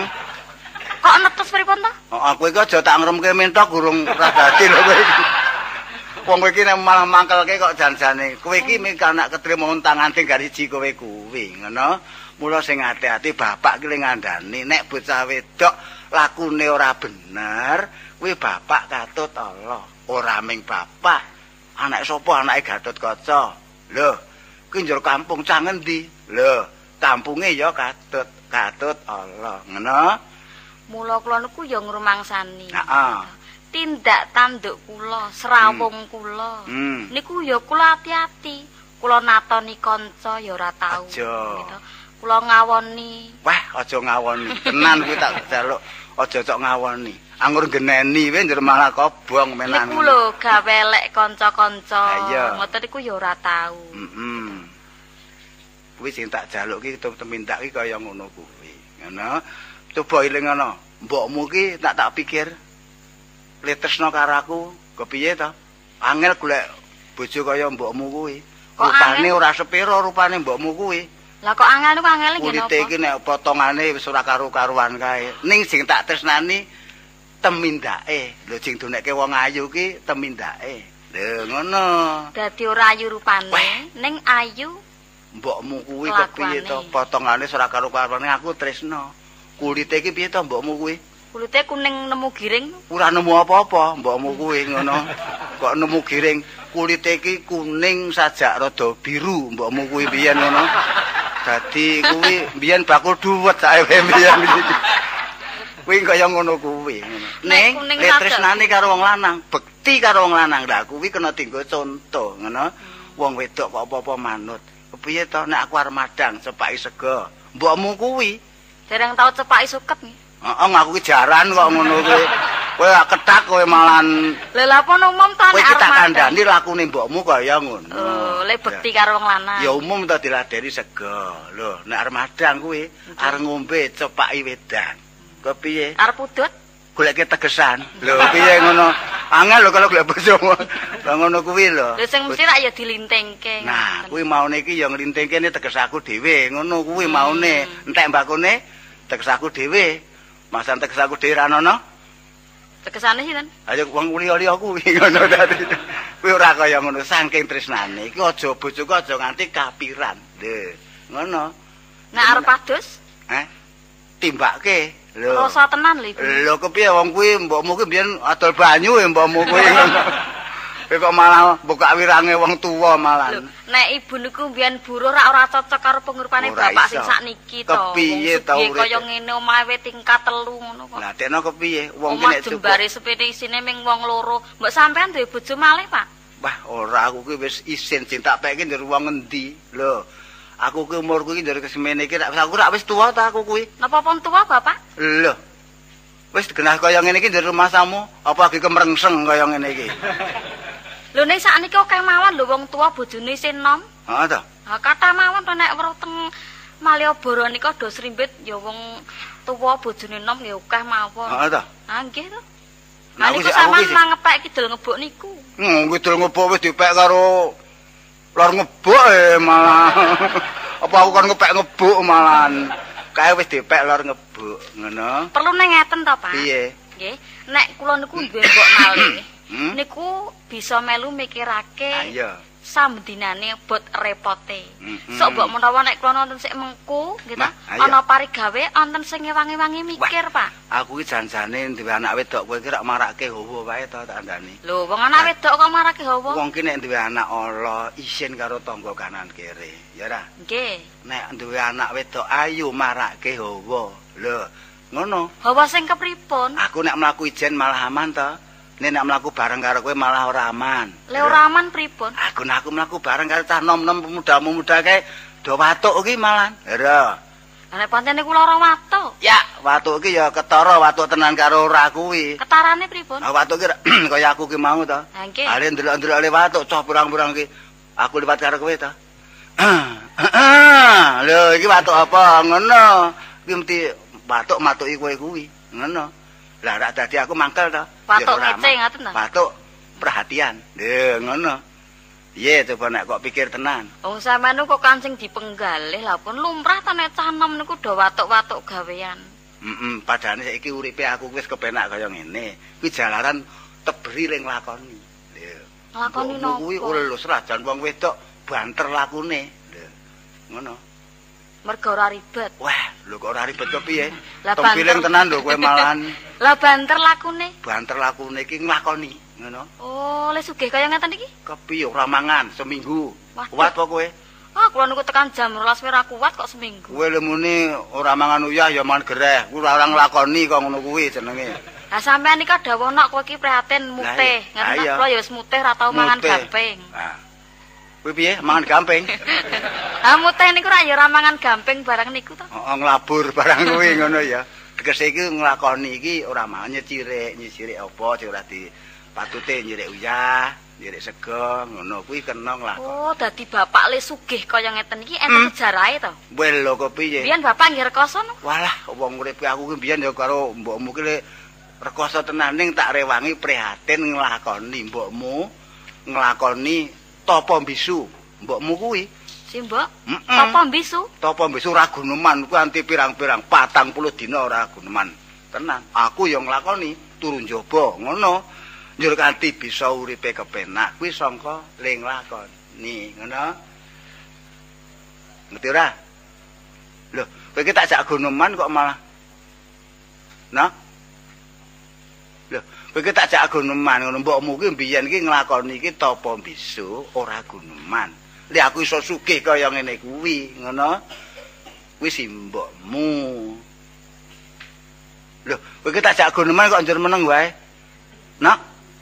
Kok netes pripun to? Heeh, kowe iki aja tak ngremke mentok gurung ra dadi lho kowe iki. Wong kowe iki nek malah mangkelke kok janjane. Kowe iki mung anak ketrima untangan tinggal siji kowe kuwi, ngono. Mula sing ati-ati bapak ki ngandani nek bocah wedok lakune ora bener, kuwi bapak katut Allah. Ora ming bapak. Anak sapa anake Gatotkaca? Lho, kuwi njur kampung cah ngendi? Lho, kampunge ya Katut, Katut Allah. Ngono? Mula kula niku ya ngrumangsani. Heeh. Tindak tanduk kula, serawung kula. Hmm. Niku ya kula ati-ati. Kula natoni kanca ya ora tau. Aja. Gitu. Kula ngawoni. Wah, aja ngawoni. Tenan kuwi tak jaluk. Aja cok ngawoni. Anggur geneni kowe njur malah kobong menan. Niku lho gawe elek kanca-kanca. Ha, iya. Ngoten niku ya ora tau. Heeh. Kuwi sing tak jaluk ki temindak ki kaya ngono kuwi. Ngono. Coba eling ngono. Mbokmu ki tak tak pikir letresno karo aku, kepiye to? Angel golek bojo kaya mbokmu kuwi. Kok Rupane angel? ora sepiro rupane mbokmu kuwi. Lah kok angel niku angel nggih Kulite napa? iki nek potongane wis ora karo-karuan kae. Ning sing tak tresnani temindake. Lho sing donekke wong ayu ki temindake. Lho ngono. Dadi ora ayu rupane, Weh. ning ayu Mbokmu kuwi Kelakuane. kepiye to? Potongane ora karo-karuan aku tresno. Kulite iki piye to mbokmu kuwi? kulite kuning nemu giring. Ora nemu apa-apa mbokmu kuwi ngono. Kok nemu giring. kulite iki kuning sajak rada biru mbokmu kuwi biyen ngono. Dadi kuwi biyen bakul dhuwet sae biyen iki. Kuwi kaya ngono kuwi ngono. Ning tresnane karo wong lanang, bekti karo wong lanang. Lah kuwi kena dienggo conto ngono. Wong wedok kok apa-apa manut. Kepiye to nek aku arep madang cepaki sego. Mbokmu kuwi dereng tau cepaki suket nggih. Heeh, ngaku ki jaran kok ngono kuwi. Kowe ketak kowe malan. Lha lha apa umum to nek arep. Kowe tak kandhani lakune mbokmu kaya ngono. Oh, le bekti karo wong lanang. Ya umum to diladeni sego. Lho, nek arep madang kuwi arep ngombe cepaki wedang. Kepiye? Arep udut? Goleke tegesan. Lho, piye ngono? Angel lho kalau golek bojomu. Lah ngono kuwi lho. Lho sing mesti rak ya dilintingke. Nah, kuwi maune iki ya nglintingke teges aku dhewe. Ngono kuwi maune. Entek mbakune teges aku dhewe. Masan teges aku dhewe ra ono. Tegesane sinten? Ayo wong liya-liya kuwi ngono dadi. Kuwi ora kaya ngono saking tresnane. Iki aja bojoku aja nganti kapiran. Lho, ngono. Nek arep adus? Heh. Timbake. Lho. Rasa tenan lho Ibu. Lho kepiye wong kuwi mbokmu kuwi mbiyen adol banyu ya mbokmu kuwi ngono. Kowe kok malah buka wirange wong tuwa malah. Nek ibu niku mbiyen buruh rak ora cocok karo pengurupane bapak sing sakniki to. Kepiye to urip kaya ngene omahe tingkat telu ngono kok. Lah tekno kepiye wong ki nek jembare sepene isine ming wong loro. Mbok sampean duwe bojo malih, Pak? Wah, ora aku kuwi wis isin cinta peke njer wong endi. Lho. Aku ki umurku iki njer kesemene iki aku rak wis tuwa ta aku kuwi. Napa pun tuwa, Bapak? Lho. Wis genah kaya ngene iki njer rumah samu, apa lagi kemrengseng kaya ngene iki. Lho nek sakniki akeh mawon lho wong tuwa bojone isih nom. Heeh to. Ha kathah mawon to nek weruh teng Malioboro nika do srimbit ya wong tuwa bojone nom ya akeh mawon. Heeh to. Ha nggih to. Lah niku sampean mangepek kidul ngebuk niku. Hmm, kidul ngebuk wis dipek karo lor ngebuk eh malah. Apa aku kon ngepek ngebuk malahan. Kae wis dipek lor ngebuk ngono. Perlu neng ngeten to, Pak? Piye? Nggih. Nek kula niku duwe mbok malih. Hmm? Niku bisa melu mikirake. Ayo. Samdinane bot repote. Mm -hmm. Sok mbok menawa nek kula nonton sik mengku, gitu. Ana parigawe wonten sing ngewangi-wangi mikir, Wah, Pak. Aku iki janjane duwe anak wedok kowe iki rak marake hawa wae to tak andani. Lho, wong anak wedok kok marake hawa? Wong ki nek duwe anak ala isin karo tangga kanan kiri, ya ra? Nggih. Nek duwe anak wedok ayu marake hawa. Lho, ngono. Hawa sing kepripun? Aku nek mlaku ijen malah aman to. Nek nek mlaku bareng karo kowe malah ora aman. Le ora aman pripun? Aku nek aku mlaku bareng karo cah nom-nom pemuda-pemuda kae do watuk iki malah. Lho. Nek pancen niku lara watuk. Ya, watuk iki ya ketara watuk tenan karo ora kuwi. Ketarane pripun? Ah watuk iki kaya aku ki mau to. Ha nggih. Ale ndelok-ndelok le watuk cah pirang-pirang iki. Aku liwat karo kowe to. Lho iki watuk apa? Ngono. Iki mesti watuk matuki kowe kuwi. Ngono. Lah rak dadi aku mangkel to. Watuk ngece ngaten ta? Watuk perhatian. Lho ngono. Piye coba nek kok pikir tenan. Wong sampean kok kancing dipenggalih lah pun lumrah ta nek cah nom niku do watuk-watuk gawean. Heeh, padane saiki uripe aku wis kepenak kaya ngene. Kuwi jalaran teberi ring lakoni. Lho. Lakoni nopo? Kuwi ulus rajan wong wedok banter lakune. Lho. Ngono. Mergo ora ribet. Wah, lho kok ora ribet kok piye? Lah Tempiling tenan lho kowe malahan. Lah banter lakune? Banter lakune iki nglakoni, ngono. Oh, le sugih kaya ngeten iki? Kepiye ora mangan seminggu. Waduh. Kuat apa kowe? Ah, kula niku tekan jam rolas ora kuat kok seminggu. Kowe lemune ora mangan uyah ya mangan gereh. Kuwi ora nglakoni kok ngono kuwi jenenge. Lah sampean iki dawuh nok kowe iki prihatin mutih. Ngeten kula ya wis mutih ora tau mangan gamping. Nah. Kowe piye mangan gamping? Ah mutih niku ra ya ora mangan gamping barang niku to. Heeh, nglabur barang kuwi ngono ya. Tegese iki nglakoni iki ora mangan nyecirik, nyecirik apa sing ora di patute nyirik uyah, nyirik sego, ngono kuwi kena nglakoni. Oh, dadi bapak le sugih kaya ngeten iki enten sejarahe to. Wel lho kok piye? Biyen bapak nggih rekoso no? Walah, wong uripe aku ki biyen ya karo mbokmu ki le rekoso tenan ning tak rewangi prihatin nglakoni mbokmu nglakoni topo bisu. Mbokmu kuwi. Si mbok? Topo bisu? Topo bisu ora guneman kuwi anti pirang-pirang patang puluh dina ora guneman. Tenan. Aku ya nglakoni turu njaba ngono. Njur kanthi bisa uripe kepenak kuwi sangka le nglakoni ngono. Ngerti ora? Lho, kowe iki tak jak guneman kok malah. Nah. Lho, kowe iki tak jak guneman ngono mbokmu ki mbiyen ki nglakoni iki tapa bisu ora guneman. Lek aku iso sugih kaya ngene kuwi, ngono. Kuwi si mbokmu. Lho, kowe iki tak jak guneman kok njur meneng wae. Nak.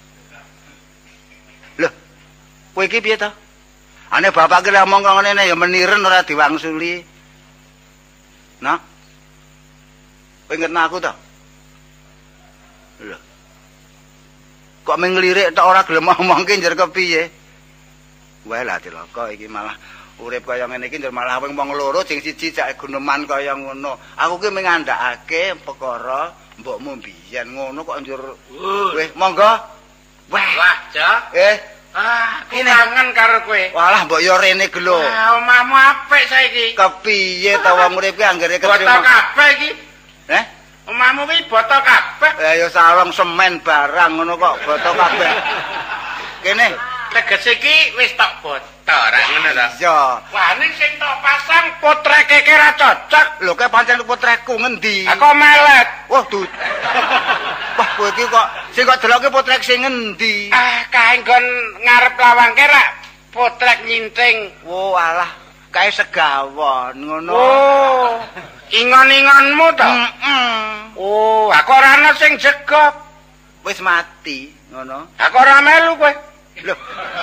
Lho, kowe iki piye to? Ane bapak ki ngomong kok ngene ya meniren ora diwangsuli. Nak. Kowe ngerti aku to? Lho. Kok menglirik tok ora gelem ngomongke njur kepiye? Wae lah dilaka iki malah urip kaya ngene iki njur malah wong loro sing siji jak guneman kaya ngono. Aku ki mengandakake perkara mbokmu biyen ngono kok njur weh monggo. Wah, wah, Cak. Eh, ah, aku kangen karo kowe. Walah mbok yo rene gelo. Ah, omahmu apik saiki. Kepiye ta wong urip ki anggere ketrima. Boto kabeh iki. Eh? Omahmu ki boto kabeh. Eh ya sarong semen barang ngono kok boto kabeh. Kene tegese iki wis tok boto ra ngono ta. Iya. Wah ning sing tok pasang potreke ki ra cocok. Lho kae pancen potrekku ngendi? Aku melet. Wah duh. Wah kowe iki kok sing kok deloke potrek sing ngendi? Ah kae nggon ngarep lawangke ra potrek nyinting. Oh alah kae segawon ngono. Oh. Ingon-ingonmu to? Heeh. Oh, aku ora ana sing jegok. Wis mati, ngono. Aku ora melu kowe. Lho.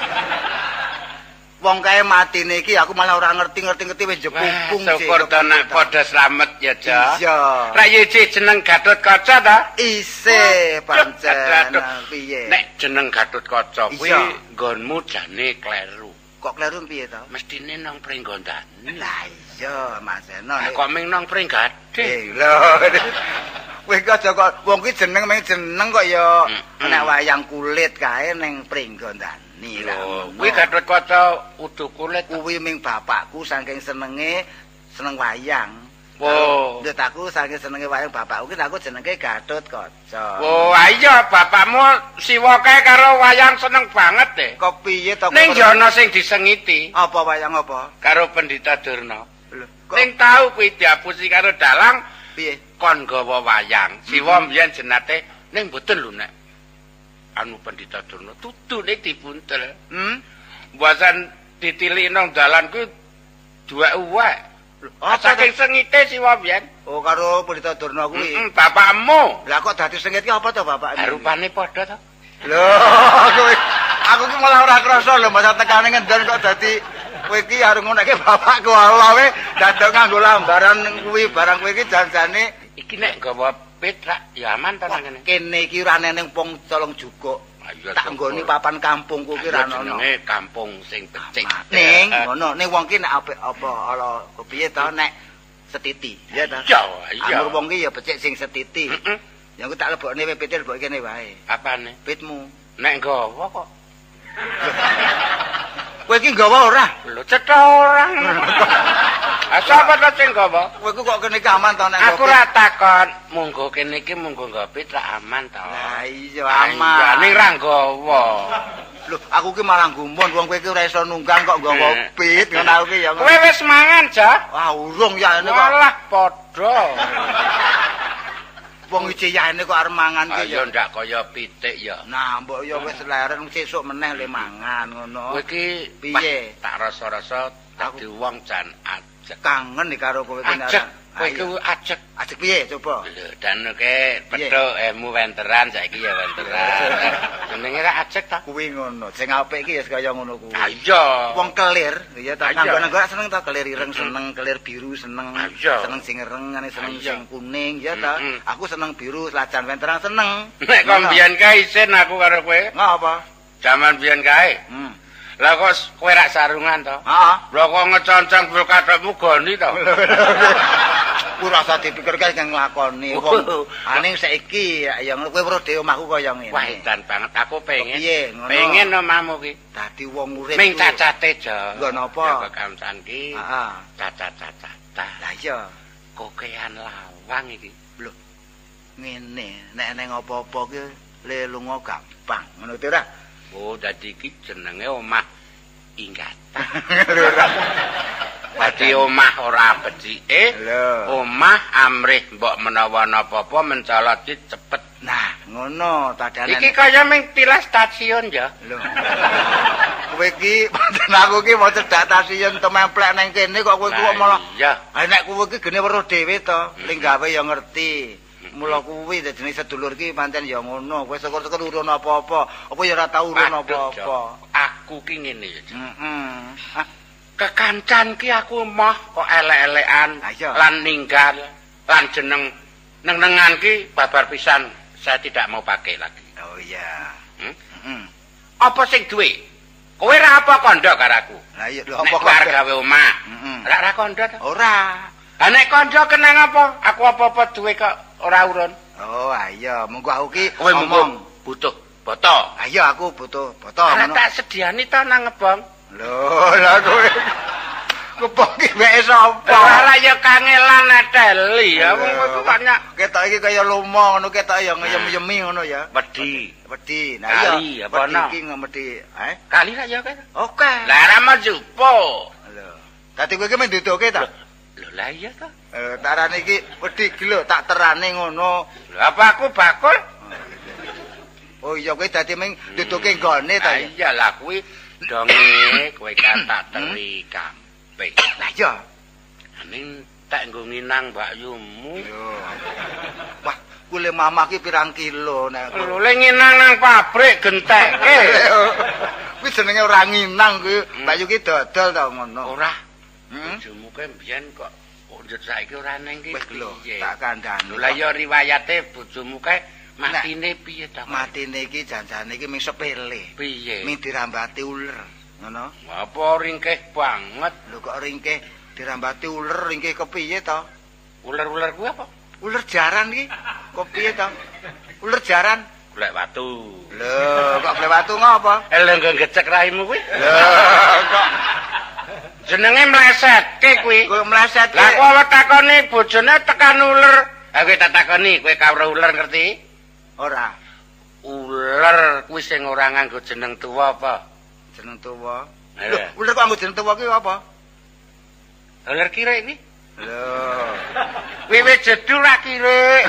Wong kae matine iki aku malah ora ngerti-ngerti-ngerti wis jepupung sih. Syukur to nek padha slamet ya, Ja. Iya. Ra yece jeneng Gatotkaca ta? Isih pancen piye? Nek jeneng Gatotkaca kuwi nggonmu jane kleru. Kok kleru piye to? Mestine nang Pringgondani. Lah iya, Mas Eno. Kok ming nang Pringgade. Eh, lho. Kowe kok aja kok wong ki jeneng ming jeneng kok ya nek wayang kulit kae ning Pringgondani lho. Kuwi Gatotkaca udu kulit. Kuwi ming bapakku saking senenge seneng wayang. Oh. Ndut aku saking senenge wayang bapakku ki aku jenenge Gatotkaca. Oh, iya bapakmu siwa kae karo wayang seneng banget e. Kok piye to? Ning yo ana sing disengiti. Apa wayang apa? Karo Pendhita Durna. Lho, ning tau kuwi diapusi karo dalang piye? Kon gawa wayang. Siwa mbiyen jenate ning mboten lho nek anu Pendhita Durna tutune dibuntel. Hmm? Mboten ditilik nang dalan kuwi duwek uwek. Oh, saking sengite siwa mbiyen. Oh, karo Pendhita Durna kuwi. Heeh, bapakmu. Lah kok dadi sengit ki apa to bapakmu? Rupane padha to. Lho, kowe aku ki malah ora krasa lho masa tekane ngendon kok dadi kowe iki arep ngonekke bapakku Allah we dadok nganggo lambaran kuwi barang kowe iki janjane iki nek gawa petrak ya aman ta nang kene. Kene iki ora neneng pong colong jukuk. Tak nggoni papan kampungku ki ra ono. Jenenge kampung sing becik. Ning ngono, ning wong ki nek apik apa ala kepiye to nek setiti, ya ta? Iya, iya. Amur wong ki ya becik sing setiti. Heeh. Ya aku tak lebokne pipite lebok kene wae. Apane? Pitmu. Nek nggawa kok. Kowe iki nggawa ora? Lho cetha ora. Ah sapa to sing nggawa? Kowe ku kok kene iki aman to nek aku ora takon, monggo kene iki monggo nggawa petrak aman to. Lah iya aman. Ya ning ra nggawa. Lho, aku ki malah gumun wong kowe iki ora iso nunggang kok nggawa pit ngono aku ki ya. Kowe wis mangan, Ja? Wah, urung ya ini kok. Walah padha. Wong iki yaene kok arep mangan ki Ayo ya. ndak kaya pitik ya. Nah, mbok ya wis leren sesuk meneh le mangan ngono. Kowe iki piye? Tak rasa-rasa dadi wong jan ajek. Kangen iki karo kowe kene. Ajek. Kowe iki ajek. Ajek piye coba? Lho, dan ke petuk emu wenteran saiki ya wenteran. Jenenge ra ajek ta? Kuwi ngono. Sing apik iki ya kaya ngono kuwi. Ha iya. Wong kelir, ya ta. Nanggo-nanggo seneng ta kelir ireng seneng, kelir biru seneng. Seneng sing ireng, seneng sing kuning ya ta. Aku seneng biru, lajan wenteran seneng. Nek kon mbiyen kae isin aku karo kowe. Ngapa? Jaman mbiyen kae. Hmm. Lah kok kowe rak sarungan to? Heeh. Lah kok ngeconcong bulkadokmu goni to? Ku rasa dipikir kae kang nglakoni wong. Aning saiki ya kowe weruh dhewe omahku kaya ngene. Wah, edan banget aku pengen. Piye ngono? Pengen omahmu ki dadi wong urip. Ming cacate ja. Nggo napa? Ya kekamsan ki. Heeh. Cacat-cacat. Lah iya. Kokean lawang iki. Lho. Ngene, nek ning apa-apa ki le lunga gampang. Ngono to ora? Oh, dadi iki jenenge omah inggatan. Dadi omah ora becike, omah amrih mbok menawa napa-apa mencolot cepet. Nah, Ngono tadane. Iki kaya ming tilas stasiun ya. Lho. Kowe iki pancen aku iki mau cedak stasiun tememplek nang kene kok kowe kok malah. Iya. Ha nek kowe iki gene weruh dhewe to, ning gawe ya ngerti. Mula kuwi dadine sedulur iki pancen ya ngono. Kowe syukur-syukur urun apa-apa. Apa ya ora tau urun apa-apa. Aku ki ngene ya. Heeh. Kekancan ki aku moh kok elek-elekan lan ninggal lan jeneng neng-nengan ki babar pisan. Saya tidak mau pakai lagi. Oh iya. Hmm? Hmm. Apa sing duwe? Kowe ra apa kandha karo aku? Lah iya lho apa karo gawe omah? Heeh. Ra ra kandha to? Ora. Ha nek kandha kenang apa? Aku apa-apa duwe kok ora urun. Oh iya, mengko aku ki kowe ngomong butuh boto. Ah iya aku butuh boto ngono. Tak sediani to nang ngebong. Lho, lah kowe kepong ki weke sapa? Ora ya kangelan neteli ya wong kowe banyak. Ketok iki kaya lomo ngono ketok ya ngeyem-yemi ngono ya. Wedi, wedi. Nah iya, apa ana? Iki ngemedi, eh? Kali ra ya kowe. Oke. Lah ra majupo. Lho. Dadi kowe iki menduduke ta? Lho lah iya to. Eh tarane iki wedi iki lho tak terane ngono. Lho apa aku bakul? Oh iya kowe dadi ming duduke nggone ta? Iya lah kuwi donge kowe kata teri kampe. Lah iya. Aning tak nggo nginang Mbak Yumu. Yo. Wah, kule mamah ki pirang kilo nek. Lho le nginang nang pabrik genteke. Kuwi jenenge ora nginang kuwi. Mbak Yu ki dodol ta ngono. Ora. Hmm? Bojomu ke mbiyen kok njut saiki ora neng ki. Wis lho, tak kandhani. Lha ya riwayate bojomu ke matine piye ta? Matine iki janjane iki ming sepele. Piye? Ming dirambati uler. Ngono. Apa ringkih banget. Lho kok ringkih dirambati uler ringkih kepiye to? Uler-uler kuwi apa? Uler jaran iki. Kok piye to? Uler jaran golek watu. Lho, kok golek watu ngopo? Eleh ngecek raimu kuwi. Lho, kok jenenge mlesetke kuwi. Kowe mlesetke. Lah kowe takoni bojone tekan uler. Ha kowe tak takoni, kowe kawruh uler ngerti? Ora. Uler kuwi sing ora nganggo jeneng tuwa apa? Jeneng tuwa. Lho, uler kok nganggo jeneng tuwa kuwi apa? Uler kirek kuwi. Lho. Wiwit jedul ra kirek.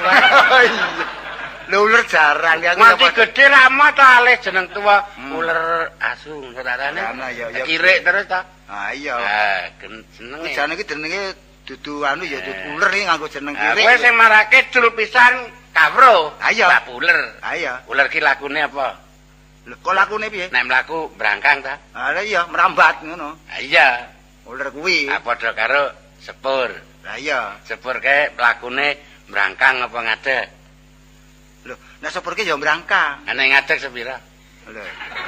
Lho uler jaran ya. Mati gedhe ra mah ta alih jeneng tuwa uler asu ngotarane. Kirek terus ta? Ah iya. Ha, jenenge. Jenenge iki jenenge dudu anu ya uler iki nganggo jeneng kirek. Kowe sing marake jul pisan kawro. Ha iya. Pak uler. Ha iya. Uler ki lakune apa? Lho kok lakune piye? Nek mlaku brangkang ta? Ha iya, merambat ngono. Ha iya. Uler kuwi. Ha padha karo sepur. Ha iya. Sepur ke mlakune brangkang apa ngadeg? Lho, nek sepur ki ya brangkang. Nek ngadeg sepira? Lho.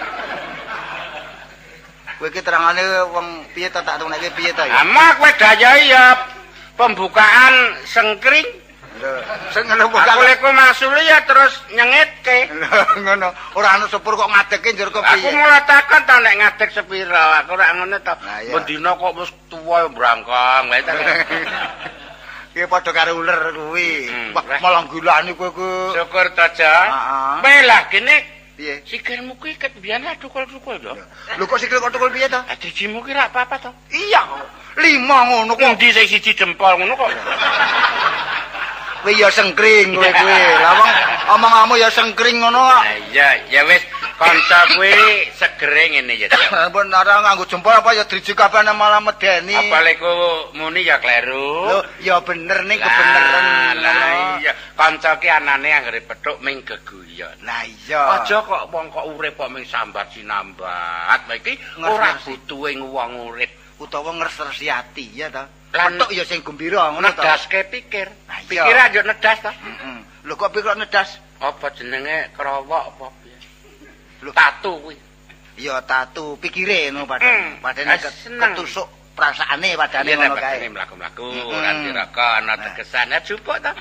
Kowe iki terangane wong piye ta tak tuneke piye ta ya? Ama kowe dayahi ya pembukaan sengkring. Lho, sing ngono kok aku lek masuk ya terus nyengitke. Lho, ngono. Ora ana sepur kok ngadeke njur kok piye? Aku mulai takon ta nek ngadeg sepira. Aku ora ngono ta. Bendina kok wis tuwa brangkang wae ta. Ki padha karo uler kuwi. Wah, malah gulani kowe ku. Syukur to, Ja. Heeh. Kowe lah kene piye? Sikilmu kuwi ket biyen adukul-dukul to. Lho kok sikil kok tukul piye to? Adijimu ki ra apa-apa to. Iya kok. Lima ngono kok. Endi sing siji jempol ngono kok. Kowe ya sengkring kowe kuwi. Lah wong omong-omong ya sengkring ngono kok. Iya, ya wis kanca kuwi segere ngene ya. Ampun ora nganggo jempol apa ya driji kabeh malah medeni. Apa lek muni ya kleru. Lho, ya bener ning kebeneran. Lah iya, kanca ki anane anggere pethuk ming geguyon. Lah iya. Aja kok wong kok urip kok ming sambat sinambat. Lah iki ora butuhe wong urip utawa ngresresi ati ya ta. Pethuk ya sing gembira ngono ta. Nedaske pikir. Pikir aja nedas ta. Heeh. Lho kok pikir nedas? Apa jenenge krowok apa piye? Lho tatu kuwi. Ya tatu pikire ngono padane. Padane ketusuk perasaane padane ngono kae. Nek mlaku-mlaku ora diraka ana tegesane jupuk ta.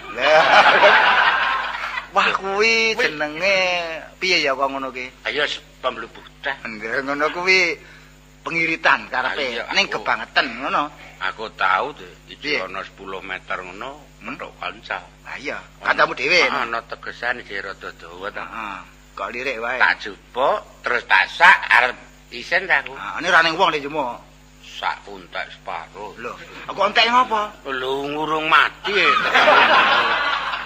Wah kuwi jenenge piye ya kok ngono ki? Ayo pemlubutan. Ngono kuwi pengiritan karepe ning kebangetan ngono. Aku tahu tuh, iki ana sepuluh meter ngono, metok kanca. Ah iya, kancamu dhewe. Ana tegesan iki rada dawa ta. Heeh. Kok lirik wae. Tak jupuk terus tak sak arep isen ta aku. Ah, ini ra ning wong nek jemo. Sak puntek separo. Lho, kok entek ngopo? Lho ngurung mati.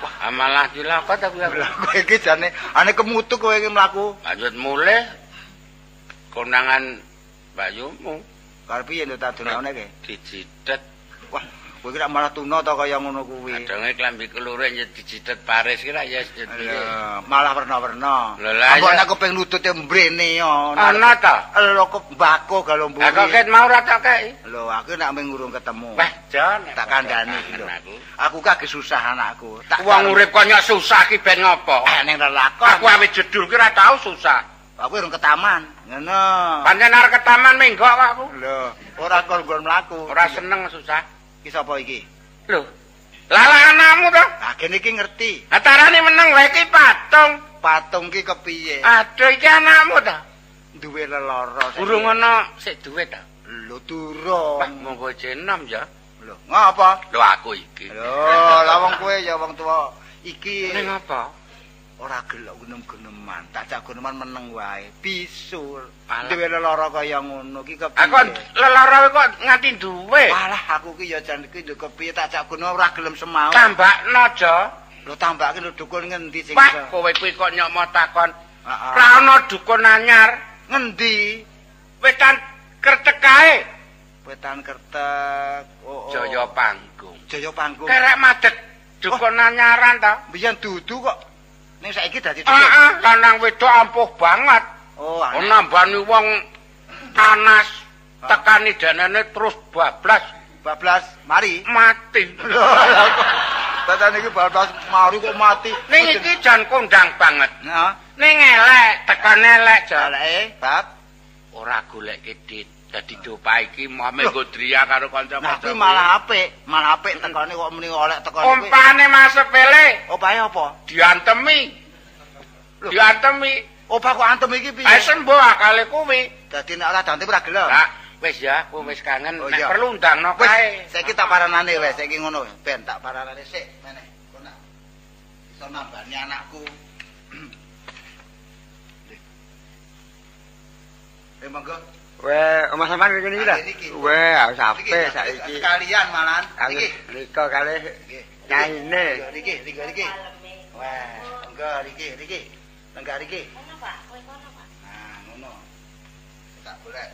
Amalah cilaka ta kuwi. Kowe iki jane ane kemutuk kowe iki mlaku. Lanjut mulih konangan bayumu. Karep piye nek tak donane iki? Dijitet. Wah, kowe iki malah tuna ta kaya ngono kuwi. Adonge klambi kelure ya dijitet Paris ki ra ya piye. Malah werna-werna. Lah Apa nek kepeng nutute mbrene yo. Ana ta? Lho kok mbako galombu. Aku ket mau ra tak kei. Lho, aku nek mung ngurung ketemu. Wah, jan tak kandhani lho. Aku kage susah anakku. Tak wong urip kok nyok susah ki ben ngopo? Eh ning lakon. Aku awit jedul ki ra tau susah. Aku urung ke taman. Ngono. Pancen arep ke taman menggok aku. Lho, ora kon-kon mlaku. Ora seneng susah. Ki sapa iki? Lho. Lala anakmu to? Lah kene iki ngerti. Atarane meneng wae iki patung. Patung ki kepiye? Aduh iki anakmu to? Duwe lelara. Urung ana sik duwe to? Lho durung. Wah, monggo jenom ya. Lho, ngapa? Lho aku iki. Lho, lah wong kowe ya wong tuwa. Iki ning apa? Ora gelok genem-geneman, tak jak geneman meneng wae. Bisul. Alah. Duwe lelara kaya ngono ki kepiye? Aku lelara kok nganti duwe. Walah aku ki ya jan iki nduk kepiye tak jak genem ora gelem semau. Tambakno aja. Lho tambake lho dukun ngendi sing Wah, iso? kowe kuwi kok nyok mau takon. Heeh. Ra ana dukun anyar. Ngendi? Wetan kertek kae. Wetan kertek. Oh, oh. Jaya Panggung. Jaya Panggung. Kerek madeg dukun anyaran ta? Biyen dudu kok. Ning saiki dadi dukun. Heeh, lanang wedok ampuh banget. Oh, Oh, nambani wong panas. Tekani danane terus bablas bablas mari. mati. Tatan iki bablas mari kok mati. Ning iki jan kondang banget. Heeh. Ning elek, tekan elek jan. Eleke bab Ora goleke dit. Dadi dopa iki mau menggo dria karo nah kanca-kanca. kuwi malah apik, malah apik tekane kok muni oleh tekane kuwi. Umpane mas sepele Opahe apa? diantemi. Loh. Diantemi. Opah kok antem iki piye? Ae sembuh akale kuwi. Dadi nek ora dantem ora gelem. Lah, wis ya, kowe wis kangen Oh, nek iya. perlu ndangno Wis, kae. saiki tak paranane wis, saiki ngono. Ben tak paranane sik, meneh. Kok nak iso nambani anakku. Eh monggo. Weh, omah sampean ngene iki ta? Weh, harus ape saiki. Sekalian malan. Aku Iki. rika kalih Nggih. nyaine. Niki, niki, niki. Wah, monggo niki, niki. Lenggah niki. Kono Pak, kowe kono Pak. Nah, ngono. Tak golek.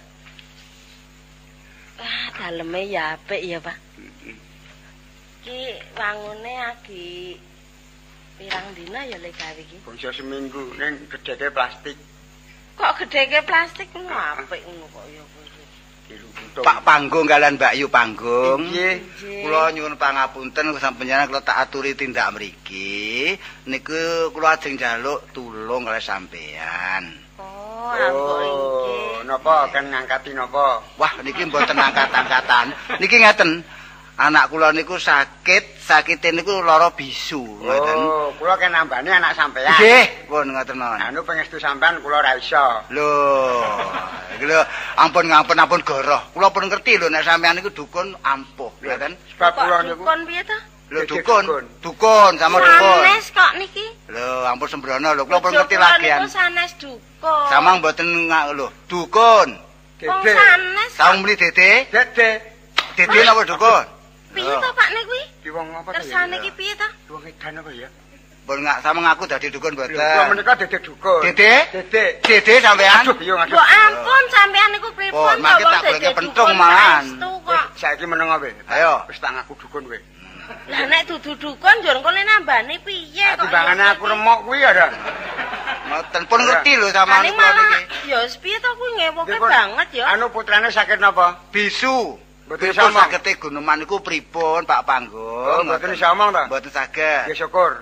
Ah, daleme ya apik ya, Pak. Ki wangune agi pirang dina ya le gawe iki. Bangsa seminggu ning gedheke plastik. Kok gedheke plastik ngono apik ngono kok ya kowe. Dirubutung. Pak Panggung kalian Mbak Yu Panggung. Nggih. Kula nyuwun pangapunten sampeyan kula tak aturi tindak mriki. Niku kula ajeng njaluk tulung kalih sampeyan. Oh, ampun iki. Oh, napa kan ngangkati napa? Wah, niki mboten angkat-angkatan. Niki ngeten. Anak kula niku sakit, sakite niku lara bisu, ngoten. Oh, kula kan nambani anak sampean. Nggih, pun ngoten mawon. Anu pangestu sampean kula ra iso. Lho, iki lho ampun ngampun ampun goroh. Kula pun ngerti lho nek sampean niku dukun ampuh, ngoten. Sebab kula niku Kon piye to? Lho Dukun. dukun, dukun sama dukun. Sanes kok niki. Lho, ampun sembrono lho, kula pun Bojo ngerti kula lagian. niku sanes dukun. Samang mboten ngak lho, dukun. Wong Dede. sanes. Samang muni dede, Dede. dede napa dukun? Piye to Pak niku? Ki wong apa to? Kersane iki piye to? Wong edan apa ya? Pun ngak samang aku dadi dukun Lho, kula mboten. menika dede dukun. Dede? Dede. Dede sampean? Aduh, yo ngaduh. Mbok ampun sampean niku pripun Oh, mangke tak goleke pentung malahan. Wis saiki meneng wae. Ayo. Wis tak ngaku dukun kowe. Lah nek dudu dukun njur kene nambane piye kok? Timbangane aku remuk kuwi ya, Dak. Ngoten pun ngerti lho sampean Ane kula malah niki. ya wis piye to kuwi ngewoke Nggih, Pun. banget ya. Anu putrane sakit napa? Bisu. Mboten Pripun iso omong. sagete guneman niku pripun Pak Panggung? Oh, mboten iso omong ta? Mboten saged. Ya syukur.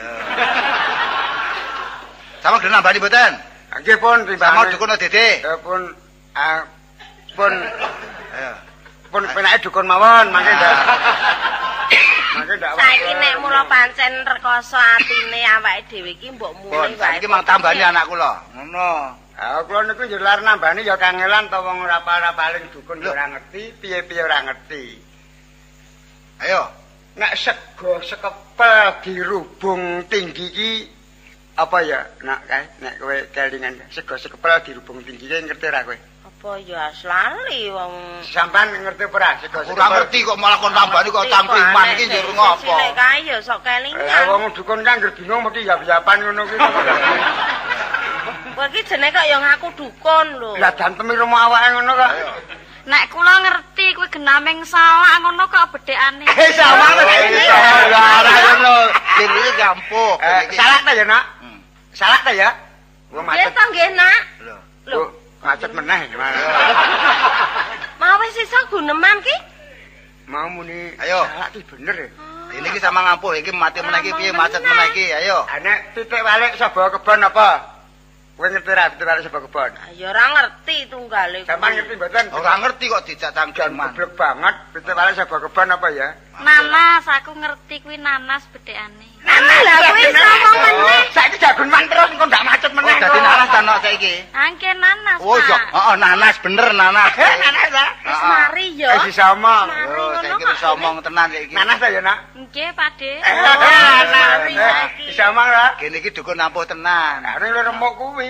Sama gelem nambani mboten? Nggih pun Sama timbangane. dukun Dede. Eh, pun ah, pun Ayo. pun penake dukun mawon mangke ndak. Mangke ndak. Saiki nek mula pancen rekoso atine awake dhewe iki mbok Pun mulih wae. saiki mang tambani anak kula. Ngono. Ah, kula niku yo lar nambani ya kangelan to wong ora ora paling dukun yo ora ngerti, piye-piye ora ngerti. Ayo. Nek sego sekepel dirubung tinggi ki apa ya? Nak kae nek kowe kelingan sego sekepel dirubung tinggi ki ngerti ora kowe? Apa ya lali wong. Sampeyan ngerti ora sego. Ora ngerti kok malah kon tambani kok cangkriman iki njur ngopo? Cilik kae ya sok kelingan. Eh wong dukun kan anggere bingung mesti yap-yapan ngono ki. Kowe iki jenenge kok ya ngaku dukun lho. Lah dantemi rumah awake ngono kok. Nek kula ngerti kuwi genaming salak ngono kok bedhekane. Eh sama Ora ngono. Dene gampuk. Salak ta ya, Nak? Salak ta ya? Wong Nggih macet. to nggih, Nak. Lho. Lho, Macet meneh gimana? mau wis iso guneman ki? Mau muni Ayo. salak ki bener ya. Ini ki sama ngampuh iki mati meneh iki piye macet meneh iki ayo. Anek titik balik sapa kebon apa? Kowe ngerti ra titik balik sapa kebon? Ya ora ngerti tunggale. Sampeyan ngerti mboten? Ora ngerti kok dijak Jan cangkriman. goblok banget titik balik sapa kebon apa ya? Nanas, aku ngerti kuwi nanas bedhekane. Nanas lah kuwi iso ngomong meneh. Saiki jagunman terus engko ndak macet meneh. Oh dadi nanas ta nok saiki. Angke nanas. Oh iya, heeh nanas bener nanas. Eh nanas ta? Wis mari ya. Eh bisa omong. Oh saiki wis omong tenan saiki. Nanas ta ya, Nak? Nggih, Pakde. Eh, mari eh, saiki. Bisa omong ra? Kene iki dukun nampuh tenan. Nah, ini remuk kuwi.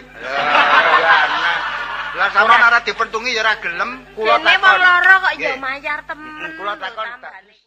Lah sampeyan ora dipentungi ya ora gelem. Kula Dene wong takon. loro kok ya Nggih. mayar temen. Kula takon. Tambane.